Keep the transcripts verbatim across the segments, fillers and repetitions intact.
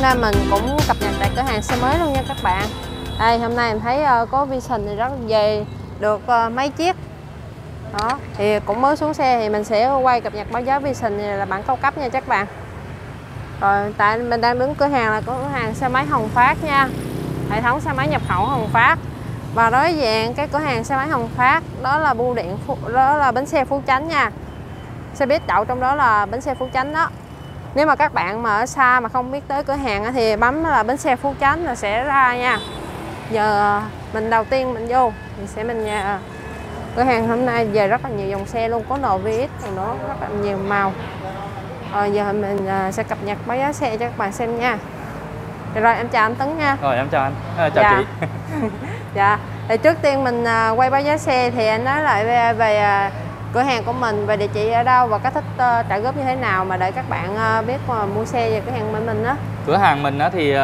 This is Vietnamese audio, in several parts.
nay mình cũng cập nhật tại cửa hàng xe mới luôn nha các bạn. Đây, hôm nay em thấy uh, có Vision thì rất về được uh, mấy chiếc. Đó, thì cũng mới xuống xe thì mình sẽ quay cập nhật báo giá Vision này là bản cao cấp nha các bạn. Rồi, tại mình đang đứng cửa hàng là cửa hàng xe máy Hồng Phát nha. Hệ thống xe máy nhập khẩu Hồng Phát. Và đối diện cái cửa hàng xe máy Hồng Phát đó là bưu điện, đó là bến xe Phú Chánh nha. Xe buýt đậu trong đó là bến xe Phú Chánh đó. Nếu mà các bạn mà ở xa mà không biết tới cửa hàng thì bấm là bến xe Phú Chánh là sẽ ra nha. Giờ mình đầu tiên mình vô mình sẽ mình nhà cửa hàng hôm nay về rất là nhiều dòng xe luôn, có en vê ích còn đó rất là nhiều màu. Rồi giờ mình sẽ cập nhật báo giá xe cho các bạn xem nha. Rồi em chào anh Tấn nha. Rồi em chào anh, à, chào dạ. chị. Dạ. Thì trước tiên mình quay báo giá xe thì anh nói lại về, về cửa hàng của mình, về địa chỉ ở đâu và cách thức uh, trả góp như thế nào mà để các bạn uh, biết uh, mua xe về cửa hàng của mình đó. Cửa hàng mình đó thì uh,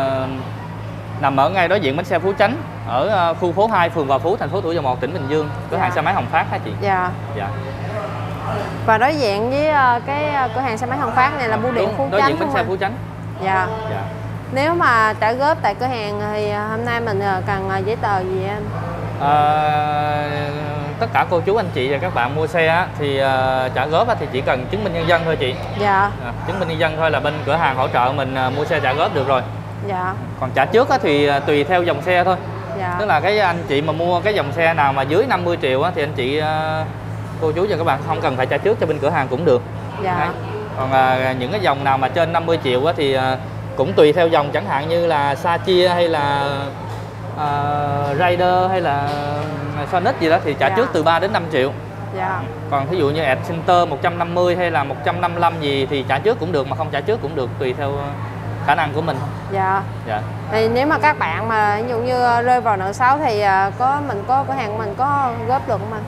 nằm ở ngay đối diện bến xe Phú Chánh, ở uh, khu phố hai, phường Hòa Phú, thành phố Thủ Dầu Một, tỉnh Bình Dương. Cửa dạ. hàng xe máy Hồng Phát hả chị? Dạ. Dạ. Và đối diện với uh, cái uh, cửa hàng xe máy Hồng Phát này là bưu điện Phú Chánh. Đối diện bến xe Phú Chánh. Dạ. Dạ. Nếu mà trả góp tại cửa hàng thì uh, hôm nay mình uh, cần uh, giấy tờ gì anh? À, tất cả cô chú anh chị và các bạn mua xe á, thì uh, trả góp á, thì chỉ cần chứng minh nhân dân thôi chị. Dạ. À, chứng minh nhân dân thôi là bên cửa hàng hỗ trợ mình uh, mua xe trả góp được rồi. Dạ. Còn trả trước á, thì uh, tùy theo dòng xe thôi. Dạ. Tức là cái anh chị mà mua cái dòng xe nào mà dưới năm mươi triệu á, thì anh chị uh, cô chú và các bạn không cần phải trả trước cho bên cửa hàng cũng được. Dạ. Đấy. Còn uh, những cái dòng nào mà trên năm mươi triệu á, thì uh, cũng tùy theo dòng, chẳng hạn như là Sa Chia hay là uh, Raider hay là Sonic gì đó thì trả dạ. trước từ ba đến năm triệu. Dạ. Còn thí dụ như Adcenter một trăm năm mươi hay là một trăm năm mươi lăm gì thì trả trước cũng được, mà không trả trước cũng được, tùy theo khả năng của mình. Dạ. Dạ. Thì nếu mà các bạn mà ví dụ như rơi vào nợ xấu thì có mình có cửa hàng của mình có góp được không anh?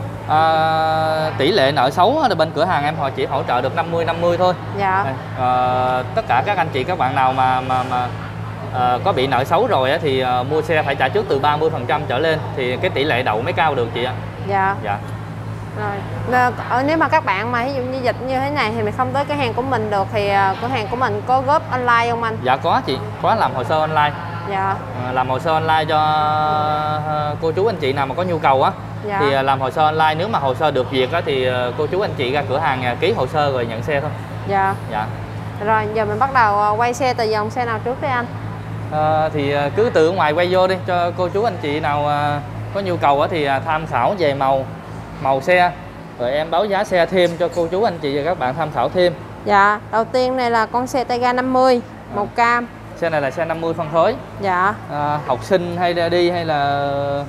À, tỷ lệ nợ xấu thì bên cửa hàng em họ chỉ hỗ trợ được năm mươi năm mươi thôi. Dạ. À, tất cả các anh chị các bạn nào mà mà mà à, có bị nợ xấu rồi á, thì à, mua xe phải trả trước từ ba mươi phần trăm trở lên thì cái tỷ lệ đậu mới cao được chị ạ. Dạ. Dạ. Rồi. Nếu mà các bạn mà ví dụ như dịch như thế này thì mình không tới cửa hàng của mình được thì cửa hàng của mình có góp online không anh? Dạ có chị, có làm hồ sơ online. Dạ. À, làm hồ sơ online cho cô chú anh chị nào mà có nhu cầu á. Dạ. Thì làm hồ sơ online, nếu mà hồ sơ được duyệt á, thì cô chú anh chị ra cửa hàng ký hồ sơ rồi nhận xe thôi. Dạ. Dạ. Rồi giờ mình bắt đầu quay xe từ dòng xe nào trước đi anh? À, thì cứ từ ngoài quay vô đi cho cô chú anh chị nào có nhu cầu á, thì tham khảo về màu màu xe, rồi em báo giá xe thêm cho cô chú anh chị và các bạn tham khảo thêm. Dạ, đầu tiên này là con xe Tayga năm mươi à. màu cam. Xe này là xe năm mươi phân khối. Dạ. À, học sinh hay đi hay là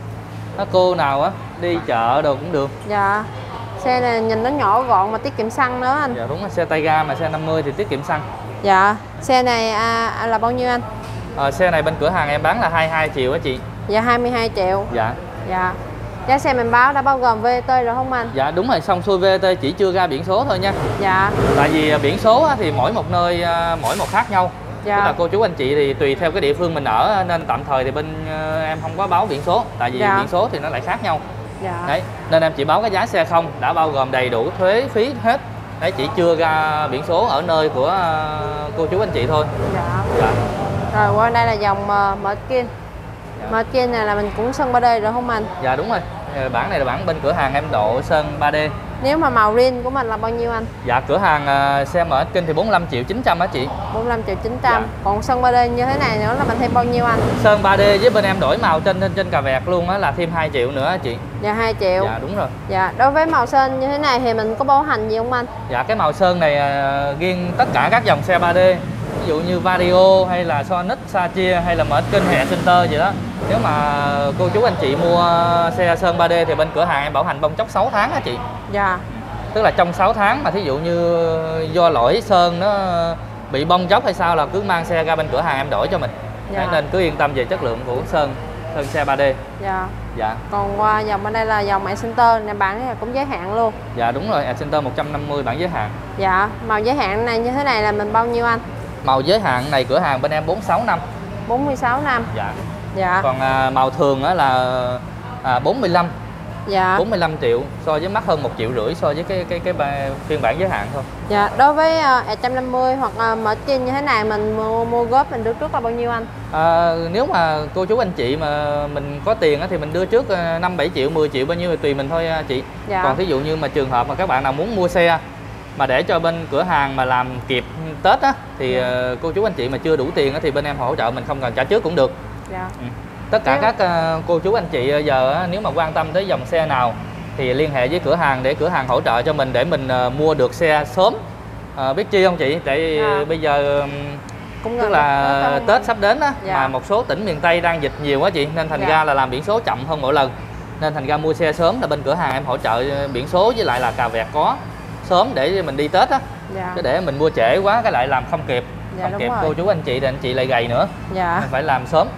cô nào á đi chợ đồ cũng được. Dạ. Xe này nhìn nó nhỏ gọn mà tiết kiệm xăng nữa anh. Dạ đúng là xe Tayga mà xe năm mươi thì tiết kiệm xăng. Dạ. Xe này à, là bao nhiêu anh? À, xe này bên cửa hàng em bán là hai mươi hai triệu á chị. Dạ hai mươi hai triệu. Dạ. Dạ. Giá xe mình báo đã bao gồm vê tê rồi không anh? Dạ đúng rồi, xong xuôi vê tê, chỉ chưa ra biển số thôi nha. Dạ. Tại vì biển số thì mỗi một nơi mỗi một khác nhau. Dạ. Tức là cô chú anh chị thì tùy theo cái địa phương mình ở nên tạm thời thì bên em không có báo biển số. Tại vì dạ. biển số thì nó lại khác nhau. Dạ. Đấy, nên em chỉ báo cái giá xe không, đã bao gồm đầy đủ thuế phí hết. Đấy, chỉ chưa ra biển số ở nơi của cô chú anh chị thôi. Dạ. Dạ. Rồi qua đây là dòng uh, Merkin. Dạ. Merkin này là mình cũng sơn ba D rồi không anh? Dạ đúng rồi. Bản này là bản bên cửa hàng em độ sơn ba D. Nếu mà màu rin của mình là bao nhiêu anh? Dạ cửa hàng uh, xe Merkin thì bốn mươi lăm triệu chín trăm á chị. bốn mươi lăm triệu chín trăm. Dạ. Còn sơn ba D như thế này nữa là mình thêm bao nhiêu anh? Sơn ba D với bên em đổi màu trên trên cà vẹt luôn á là thêm hai triệu nữa á chị. Dạ hai triệu. Dạ đúng rồi. Dạ, đối với màu sơn như thế này thì mình có bảo hành gì không anh? Dạ cái màu sơn này uh, riêng tất cả các dòng xe ba D. Ví dụ như Vario hay là Sonic, Sa Chia hay là Merkin hay Adcenter gì đó. Nếu mà cô chú anh chị mua xe sơn ba D thì bên cửa hàng em bảo hành bông chóc sáu tháng á chị. Dạ. Tức là trong sáu tháng mà thí dụ như do lỗi sơn nó bị bong chóc hay sao là cứ mang xe ra bên cửa hàng em đổi cho mình. Dạ. Đấy, nên cứ yên tâm về chất lượng của sơn sơn xe ba D. Dạ. Dạ. Còn qua dòng bên đây là dòng Adcenter này, bản này cũng giới hạn luôn. Dạ đúng rồi, Adcenter một trăm năm mươi bản giới hạn. Dạ, màu giới hạn này như thế này là mình bao nhiêu anh? Màu giới hạn này cửa hàng bên em bốn mươi sáu năm. bốn mươi sáu năm. Dạ. Dạ. Còn à, màu thường á là à, bốn mươi lăm. Dạ. bốn mươi lăm triệu, so với mắc hơn một triệu rưỡi so với cái cái cái, cái phiên bản giới hạn thôi. Dạ, đối với uh, một trăm năm mươi hoặc uh, Merchant như thế này mình mua, mua góp mình đưa trước là bao nhiêu anh? À, nếu mà cô chú anh chị mà mình có tiền thì mình đưa trước năm bảy triệu, mười triệu bao nhiêu thì tùy mình thôi chị. Dạ. Còn thí dụ như mà trường hợp mà các bạn nào muốn mua xe mà để cho bên cửa hàng mà làm kịp Tết á thì dạ. cô chú anh chị mà chưa đủ tiền thì bên em hỗ trợ mình không cần trả trước cũng được. Dạ. Ừ. Tất cả nếu... các cô chú anh chị giờ nếu mà quan tâm tới dòng xe nào thì liên hệ với cửa hàng để cửa hàng hỗ trợ cho mình để mình mua được xe sớm. À, biết chi không chị? Tại dạ. bây giờ cũng tức là Tết sắp đến á, dạ. mà một số tỉnh miền Tây đang dịch nhiều quá chị, nên thành dạ. ra là làm biển số chậm hơn mỗi lần, nên thành ra mua xe sớm là bên cửa hàng em hỗ trợ biển số với lại là cà vẹt có sớm để mình đi Tết á. Dạ. Chứ để mình mua trễ quá cái lại làm không kịp, dạ, không kịp rồi. Cô chú anh chị thì anh chị lại gầy nữa, dạ. Nên phải làm sớm.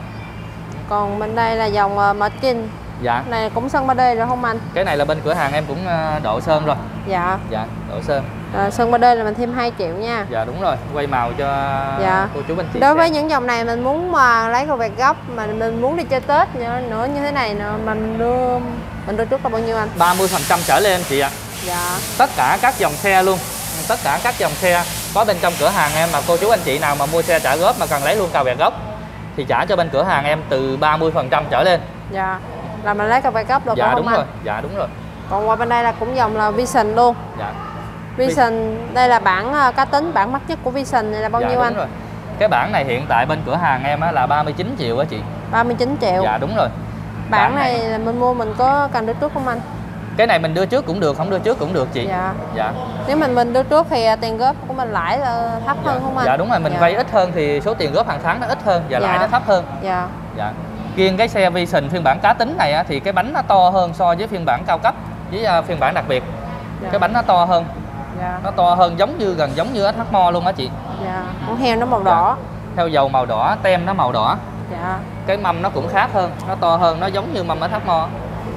Còn bên đây là dòng uh, Merchant. Dạ. Này cũng sơn ba D rồi không anh? Cái này là bên cửa hàng em cũng độ sơn rồi. Dạ. Dạ, độ sơn. À, sơn ba D là mình thêm hai triệu nha. Dạ đúng rồi, quay màu cho dạ. cô chú anh chị. Đối xem. với những dòng này mình muốn mà lấy cầu vẹt gốc mà mình muốn đi chơi Tết nữa, nữa như thế này nữa, mình đưa mình đưa trước là bao nhiêu anh? ba mươi phần trăm trở lên chị ạ. Dạ. Tất cả các dòng xe luôn. Tất cả các dòng xe có bên trong cửa hàng em mà cô chú anh chị nào mà mua xe trả góp mà cần lấy luôn cầu vẹt gốc thì trả cho bên cửa hàng em từ ba mươi phần trăm trở lên. Dạ. Là mình lấy cầu vẹt gốc được dạ, không đúng anh? Rồi. Dạ đúng rồi. Còn qua bên đây là cũng dòng là Vision luôn. Dạ. Vision đây là bản uh, cá tính, bản mắc nhất của Vision này là bao dạ, nhiêu anh? Rồi. Cái bản này hiện tại bên cửa hàng em á, là ba mươi chín triệu á chị. ba mươi chín triệu. Dạ đúng rồi. Bản, bản này, này là mình mua mình có cần đưa trước không anh? Cái này mình đưa trước cũng được, không đưa trước cũng được chị. Dạ. Dạ. Nếu mình mình đưa trước thì tiền góp của mình lãi là thấp dạ. hơn không anh? Dạ đúng rồi, mình dạ. vay ít hơn thì số tiền góp hàng tháng nó ít hơn và dạ. lãi nó thấp hơn. Dạ. Dạ. Riêng cái xe Vision phiên bản cá tính này á, thì cái bánh nó to hơn so với phiên bản cao cấp với uh, phiên bản đặc biệt. Dạ. Cái bánh nó to hơn. Dạ. Nó to hơn giống như gần giống như ét hát Mo luôn á chị. Dạ. Con heo nó màu đỏ. Dạ. Theo dầu màu đỏ, tem nó màu đỏ. Dạ. Cái mâm nó cũng khác hơn, nó to hơn, nó giống như mâm ét hát Mo.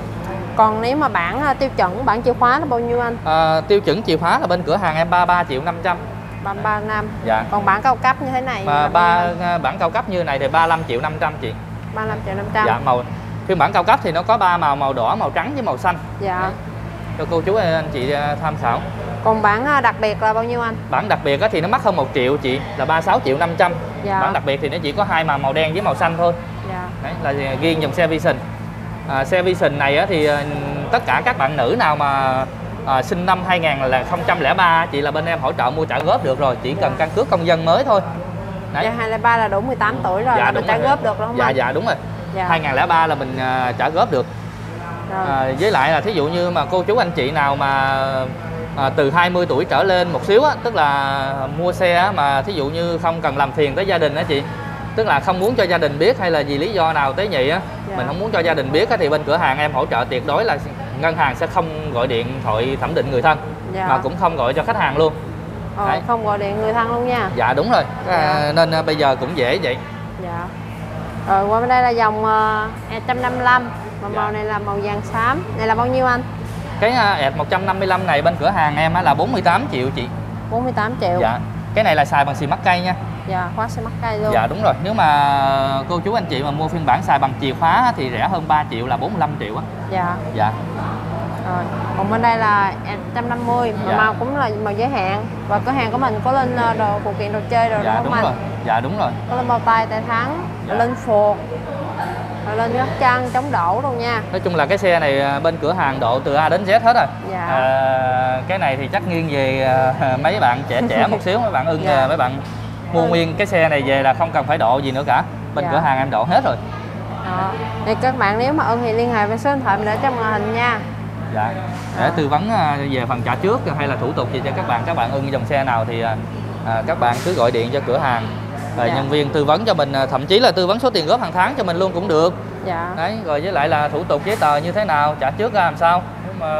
Còn nếu mà bản tiêu chuẩn, bản chìa khóa là bao nhiêu anh? À, tiêu chuẩn chìa khóa là bên cửa hàng em ba mươi ba triệu năm trăm. ba mươi ba năm. Dạ. Còn bản cao cấp như thế này mà ba bản cao cấp như này thì ba mươi lăm triệu năm trăm chị. ba mươi lăm triệu năm trăm. Dạ, màu phiên bản cao cấp thì nó có ba màu, màu đỏ, màu trắng với màu xanh. Dạ. Đấy. Cho cô chú anh chị tham khảo. Còn bản đặc biệt là bao nhiêu anh? Bản đặc biệt thì nó mắc hơn một triệu chị, là ba mươi sáu triệu năm trăm. Dạ. Bản đặc biệt thì nó chỉ có hai màu, màu đen với màu xanh thôi. Dạ. Đấy là riêng dòng xe Vision. À, xe Vision này thì tất cả các bạn nữ nào mà à, sinh năm hai không không ba chị là bên em hỗ trợ mua trả góp được rồi, chỉ cần dạ. căn cước công dân mới thôi. Đấy. Dạ, hai không không ba là đủ mười tám tuổi rồi, dạ, là mình trả rồi. Góp được đúng không dạ, anh? Dạ đúng rồi. Dạ. hai không không ba là mình uh, trả góp được. À, với lại là thí dụ như mà cô chú anh chị nào mà à, từ hai mươi tuổi trở lên một xíu á, tức là mua xe á, mà thí dụ như không cần làm phiền tới gia đình á chị, tức là không muốn cho gia đình biết hay là vì lý do nào tới nhị á, dạ. mình không muốn cho gia đình biết á, thì bên cửa hàng em hỗ trợ tuyệt đối là ngân hàng sẽ không gọi điện thoại thẩm định người thân, dạ. mà cũng không gọi cho khách hàng luôn. Ờ, không gọi điện người thân luôn nha. Dạ đúng rồi. Dạ. À, nên à, bây giờ cũng dễ vậy. Dạ. Rồi qua bên đây là dòng uh, E một năm lăm mà dạ. màu này là màu vàng xám. Này là bao nhiêu anh? Cái uh, E một năm lăm này bên cửa hàng em á, là bốn mươi tám triệu chị. bốn mươi tám triệu. Dạ. Cái này là xài bằng xì mắc cây nha. Dạ, khóa xì mắc cây luôn. Dạ đúng rồi. Nếu mà cô chú anh chị mà mua phiên bản xài bằng chìa khóa thì rẻ hơn ba triệu, là bốn mươi lăm triệu á. Dạ. Dạ. Rồi. Còn bên đây là E một năm mươi mà dạ. màu cũng là màu giới hạn. Và cửa hàng của mình có lên đồ phụ kiện đồ chơi rồi dạ, đúng không đúng anh? Rồi. Dạ đúng rồi. Có lên bao tay tay thắng, dạ. lên phuộc, rồi lên góc chân, chống đổ luôn nha. Nói chung là cái xe này bên cửa hàng độ từ A đến Z hết rồi. Dạ. À, cái này thì chắc nghiêng về à, mấy bạn trẻ trẻ một xíu, mấy bạn ưng dạ. mấy bạn mua nguyên cái xe này về là không cần phải độ gì nữa cả. Bên dạ. cửa hàng em độ hết rồi. Đó. Thì các bạn nếu mà ưng thì liên hệ với số điện thoại mình để trong màn hình nha. Dạ. Để à. tư vấn về phần trả trước hay là thủ tục gì cho các bạn, các bạn ưng dòng xe nào thì à, các bạn cứ gọi điện cho cửa hàng. Rồi dạ. nhân viên tư vấn cho mình, thậm chí là tư vấn số tiền góp hàng tháng cho mình luôn cũng được. Dạ. Đấy, rồi với lại là thủ tục giấy tờ như thế nào, trả trước ra làm sao. Nếu mà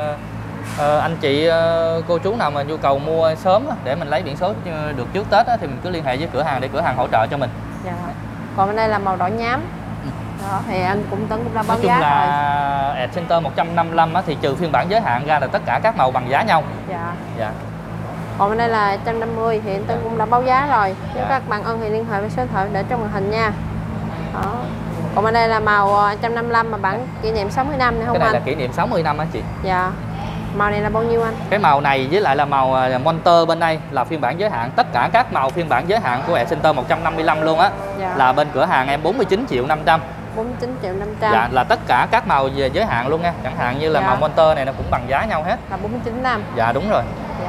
uh, anh chị uh, cô chú nào mà nhu cầu mua sớm để mình lấy biển số được trước Tết á, thì mình cứ liên hệ với cửa hàng để cửa hàng hỗ trợ cho mình. Dạ. Còn bên đây là màu đỏ nhám. Ừ. Đó, thì anh cũng Tấn cũng đã báo giá rồi. Nói chung là Adcenter một năm lăm á, thì trừ phiên bản giới hạn ra là tất cả các màu bằng giá nhau. Dạ. Dạ. Còn bên đây là một trăm năm mươi thì anh Tân cũng đã báo giá rồi. Nếu dạ. các bạn ưng thì liên hệ với số điện thoại để trong màn hình nha. Đó. Còn bên đây là màu một trăm năm mươi lăm mà bản kỷ niệm sáu mươi năm này không Cái này anh? là kỷ niệm sáu mươi năm á chị. Dạ. Màu này là bao nhiêu anh? Cái màu này với lại là màu Monster bên đây là phiên bản giới hạn. Tất cả các màu phiên bản giới hạn của Excenter một trăm năm mươi lăm luôn á. Dạ. Là bên cửa hàng em bốn mươi chín triệu năm trăm. bốn mươi chín triệu năm trăm. Dạ, là tất cả các màu về giới hạn luôn nha. Chẳng hạn như là Dạ. màu Monster này nó cũng bằng giá nhau hết. Là bốn mươi chín năm. Dạ đúng rồi. Dạ.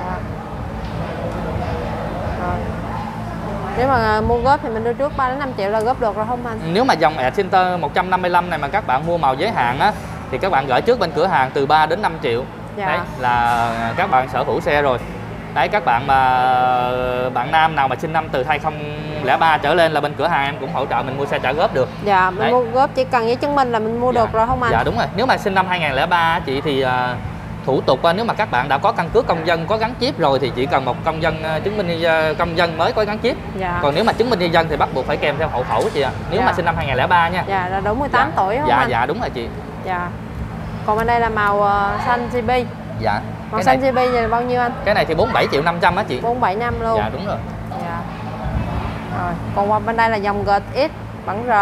Rồi. Nếu mà mua góp thì mình đưa trước ba đến năm triệu là góp được rồi không anh? Nếu mà dòng Excenter một trăm năm mươi lăm này mà các bạn mua màu giới hạn á thì các bạn gửi trước bên cửa hàng từ ba đến năm triệu. Dạ. Đấy là các bạn sở hữu xe rồi. Đấy, các bạn mà bạn nam nào mà sinh năm từ hai không không ba trở lên là bên cửa hàng em cũng hỗ trợ mình mua xe trả góp được. Dạ, mình Đấy. mua góp chỉ cần giấy chứng minh là mình mua Dạ. được rồi không anh? Dạ đúng rồi. Nếu mà sinh năm hai không không ba chị thì à, thủ tục à, nếu mà các bạn đã có căn cước công dân có gắn chip rồi thì chỉ cần một công dân à, chứng minh à, công dân mới có gắn chip. Dạ. Còn nếu mà chứng minh nhân dân thì bắt buộc phải kèm theo hộ khẩu chị ạ. Nếu Dạ. mà sinh năm hai không không ba nha. Dạ, là đủ mười tám Dạ. tuổi không Dạ anh? dạ đúng rồi chị. Dạ. Còn bên đây là màu uh, xanh giê bê. Dạ. Màu Cái xanh này, giê bê là bao nhiêu anh? cái này thì bốn mươi bảy triệu năm trăm á chị. bốn mươi bảy năm luôn. Dạ đúng rồi. Dạ. Rồi, còn qua bên đây là dòng giê ét bản R.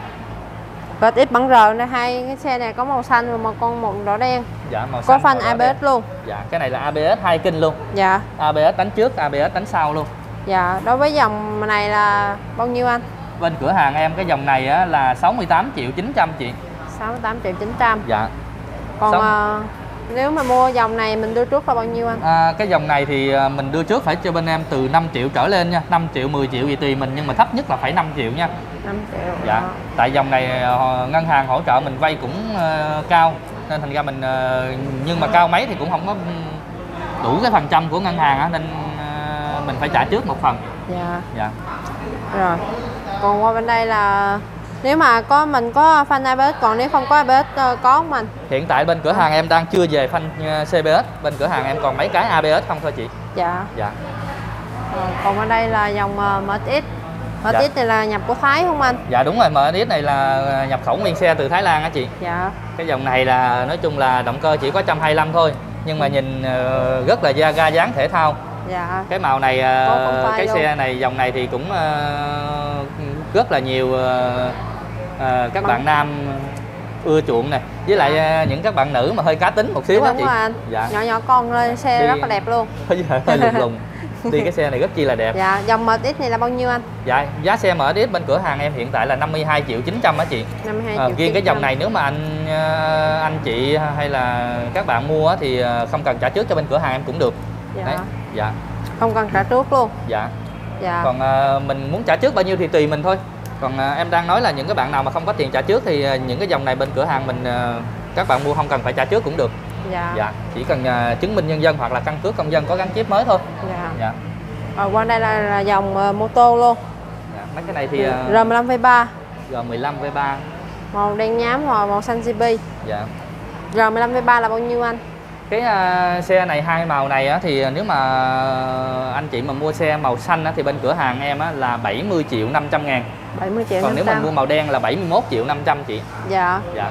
giê ét bản R này, hai cái xe này có màu xanh và một con một đỏ đen. Dạ màu Có xanh, phanh màu đỏ a bê ét đen. luôn. Dạ, cái này là a bê ét hai kinh luôn. Dạ. a bê ét đánh trước, a bê ét đánh sau luôn. Dạ, đối với dòng này là bao nhiêu anh? Bên cửa hàng em cái dòng này á, là sáu mươi tám triệu chín trăm chị. sáu mươi tám triệu chín trăm. Dạ. Còn Sáu- ờ, nếu mà mua dòng này mình đưa trước là bao nhiêu anh? À, cái dòng này thì à, mình đưa trước phải cho bên em từ năm triệu trở lên nha. năm triệu, mười triệu gì tùy mình, nhưng mà thấp nhất là phải năm triệu nha. năm triệu. Dạ. Đó. Tại dòng này à, ngân hàng hỗ trợ mình vay cũng à, cao nên thành ra mình à, nhưng mà cao mấy thì cũng không có đủ cái phần trăm của ngân hàng á, nên à, mình phải trả trước một phần. Dạ. Dạ. Rồi. Còn qua bên đây là nếu mà có mình có phanh a bê ét, còn nếu không có a bê ét ờ, có không mình? Hiện tại bên cửa hàng em đang chưa về phanh à, xê bê ét, bên cửa hàng em còn mấy cái a bê ét không thôi chị. Dạ. Dạ. Rồi, còn bên đây là dòng ờ, em ét. em ét này là nhập của Thái không anh? Dạ đúng rồi, em ét này là nhập khẩu nguyên xe từ Thái Lan á chị. Dạ. Cái dòng này là nói chung là động cơ chỉ có một trăm hai mươi lăm thôi, nhưng mà nhìn ờ, rất là da ga dáng thể thao. Dạ. Cái màu này ờ, Có con phai cái luôn. xe này dòng này thì cũng ờ, rất là nhiều ờ, ờ, các Bằng- bạn nam ưa chuộng này, với lại ờ, những các bạn nữ mà hơi cá tính một xíu á Đúng chị. rồi anh. Dạ. Nhỏ nhỏ con lên xe Đi- rất là đẹp luôn. Hơi hơi lùng lùng. Đi cái xe này rất chi là đẹp. Dạ, dòng em ét này là bao nhiêu anh? Dạ, giá xe em ét bên cửa hàng em hiện tại là năm mươi hai triệu chín trăm á chị. năm mươi hai Ờ, triệu. riêng cái chín trăm. dòng này nếu mà anh ờ, anh chị hay là các bạn mua á, thì ờ, không cần trả trước cho bên cửa hàng em cũng được. Dạ. Đấy. Dạ. Không cần trả trước luôn. Dạ. Dạ. Còn ờ, mình muốn trả trước bao nhiêu thì tùy mình thôi. Còn ờ, em đang nói là những cái bạn nào mà không có tiền trả trước thì ờ, những cái dòng này bên cửa hàng mình ờ, các bạn mua không cần phải trả trước cũng được. Dạ. Dạ. Chỉ cần ờ, chứng minh nhân dân hoặc là căn cước công dân có gắn chip mới thôi. Dạ. Dạ. Rồi qua đây là, là dòng ờ, mô tô luôn. Dạ. Mấy cái này thì ờ, R mười lăm V ba, G mười lăm V ba. màu đen nhám và màu xanh giê bê. Dạ. R mười lăm V ba là bao nhiêu anh? Cái uh, xe này hai màu này á, thì nếu mà anh chị mà mua xe màu xanh á, thì bên cửa hàng em á, là bảy mươi triệu năm trăm ngàn. bảy mươi triệu Còn năm nếu trăm. mình mua màu đen là bảy mươi mốt triệu năm trăm chị. Dạ. Dạ.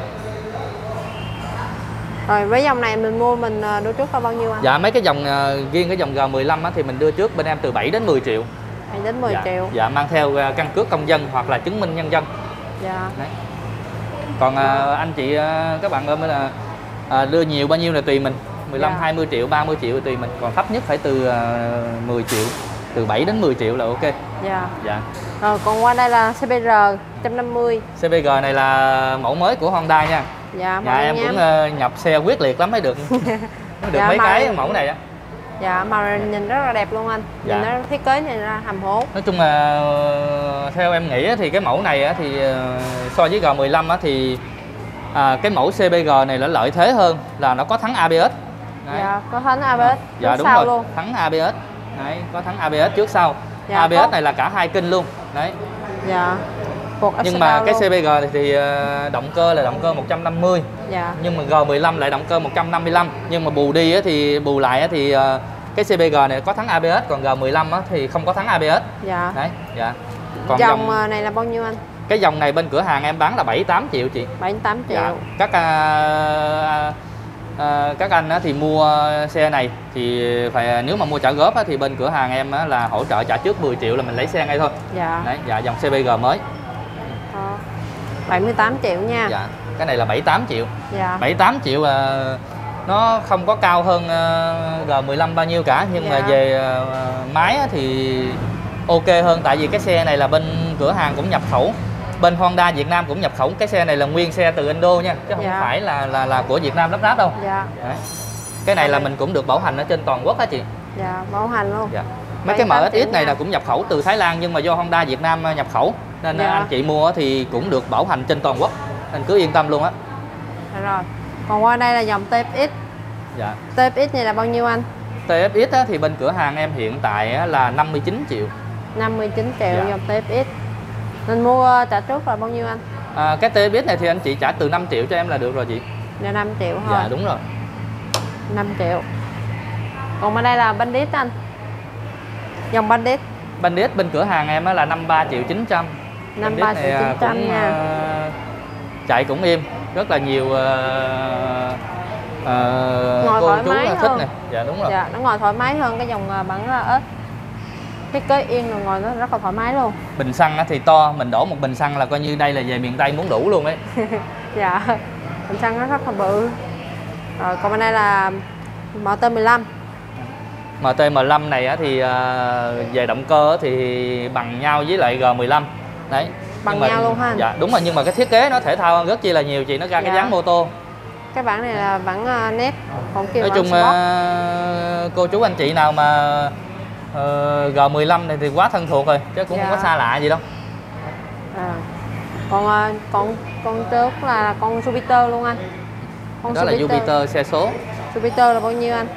Rồi với dòng này mình mua mình ờ, đưa trước là bao nhiêu anh? Dạ mấy cái dòng uh, riêng cái dòng G mười lăm á, thì mình đưa trước bên em từ bảy đến mười triệu. bảy đến mười Dạ. triệu. Dạ mang theo uh, căn cước công dân hoặc là chứng minh nhân dân. Dạ. Đấy. Còn uh, anh chị uh, các bạn ơi là uh, đưa nhiều bao nhiêu là tùy mình. mười lăm, Dạ. hai mươi triệu, ba mươi triệu là tùy mình. Còn thấp nhất phải từ uh, mười triệu. Từ bảy đến mười triệu là ok. Dạ. Dạ. Rồi còn qua đây là xê bê rờ một trăm năm mươi. xê bê giê này là mẫu mới của Honda nha. Dạ. Nhà màu em nhám. cũng uh, nhập xe quyết liệt lắm mới được mới được Dạ, mấy màu- cái mẫu này á. Dạ, màu này nhìn rất là đẹp luôn anh. Dạ. Nhìn nó thiết kế này ra hầm hố. Nói chung là uh, theo em nghĩ á, thì cái mẫu này á, thì uh, so với G mười lăm á, thì à, cái mẫu xê bê giê này là lợi thế hơn là nó có thắng a bê ét. Đấy. Dạ, có thắng a bê ét Dạ trước đúng sau rồi, luôn. thắng a bê ét. Đấy, có thắng a bê ét trước sau. Dạ, a bê ét có. này là cả hai kênh luôn. Đấy. Dạ. Cột Nhưng upside mà down cái luôn. xê bê giê thì, thì uh, động cơ là động cơ một trăm năm mươi. Dạ. Nhưng mà G mười lăm lại động cơ một trăm năm mươi lăm. Nhưng mà bù đi á, thì bù lại á, thì uh, cái xê bê giê này có thắng a bê ét, còn G mười lăm á, thì không có thắng a bê ét. Dạ. Đấy, dạ. Còn Dòng dòng ờ, này là bao nhiêu anh? cái dòng này bên cửa hàng em bán là bảy tám triệu chị. bảy đến tám triệu. Dạ. Các à, à, các anh á, thì mua xe này thì phải nếu mà mua trả góp á, thì bên cửa hàng em á, là hỗ trợ trả trước mười triệu là mình lấy xe ngay thôi. Dạ. Đấy, dạ dòng xê bê giê mới. Đó. bảy mươi tám triệu nha. Dạ. Cái này là bảy mươi tám triệu. Dạ. bảy mươi tám triệu là nó không có cao hơn G mười lăm bao nhiêu cả, nhưng dạ. mà về máy thì ok hơn, tại vì cái xe này là bên cửa hàng cũng nhập khẩu, bên Honda Việt Nam cũng nhập khẩu cái xe này là nguyên xe từ Indo nha, chứ không dạ. phải là là là của Việt Nam lắp ráp đâu. Dạ. Đấy. Cái này là mình cũng được bảo hành ở trên toàn quốc á chị. Dạ, bảo hành luôn. Dạ. Mấy cái em ích này là cũng nhập khẩu từ Thái Lan, nhưng mà do Honda Việt Nam nhập khẩu nên dạ. anh chị mua thì cũng được bảo hành trên toàn quốc, nên cứ yên tâm luôn á. Rồi. Còn qua đây là dòng tê ép ích. Dạ. tê ép ích này là bao nhiêu anh? tê ép ích á, thì bên cửa hàng em hiện tại là năm mươi chín triệu. năm mươi chín triệu dạ. dòng tê ép ích. Mình mua trả trước là bao nhiêu anh? À, cái tê ép ích này thì anh chị trả từ năm triệu cho em là được rồi chị. Dạ năm triệu thôi. Dạ đúng rồi. năm triệu. Còn bên đây là Bandit anh. Dòng Bandit. Bandit bên cửa hàng em là năm mươi ba triệu chín trăm. năm mươi ba triệu chín trăm nha. Uh, chạy cũng im, rất là nhiều uh, uh, ngồi cô thoải chú mái thích hơn. này. Dạ đúng rồi. Dạ, nó ngồi thoải mái hơn cái dòng bản ếch. Thiết kế yên rồi ngồi nó rất là thoải mái luôn. Bình xăng thì to, mình đổ một bình xăng là coi như đây là về miền Tây muốn đủ luôn đấy. Dạ, bình xăng nó rất là bự. Rồi còn bên đây là em tê mười lăm. em tê mười lăm này thì về động cơ thì bằng nhau với lại G mười lăm. Đấy. Bằng mà, nhau luôn ha. Dạ đúng rồi, nhưng mà cái thiết kế nó thể thao hơn rất chi là nhiều chị, nó ra dạ. cái dáng mô tô. Cái bản này là bản uh, nét, còn kia nói chung uh, cô chú anh chị nào mà uh, G mười lăm này thì quá thân thuộc rồi, chứ cũng dạ. không có xa lạ gì đâu. À. Còn uh, con con trước là con Jupiter luôn anh. Con đó Jupiter. là Jupiter xe số. Jupiter là bao nhiêu anh?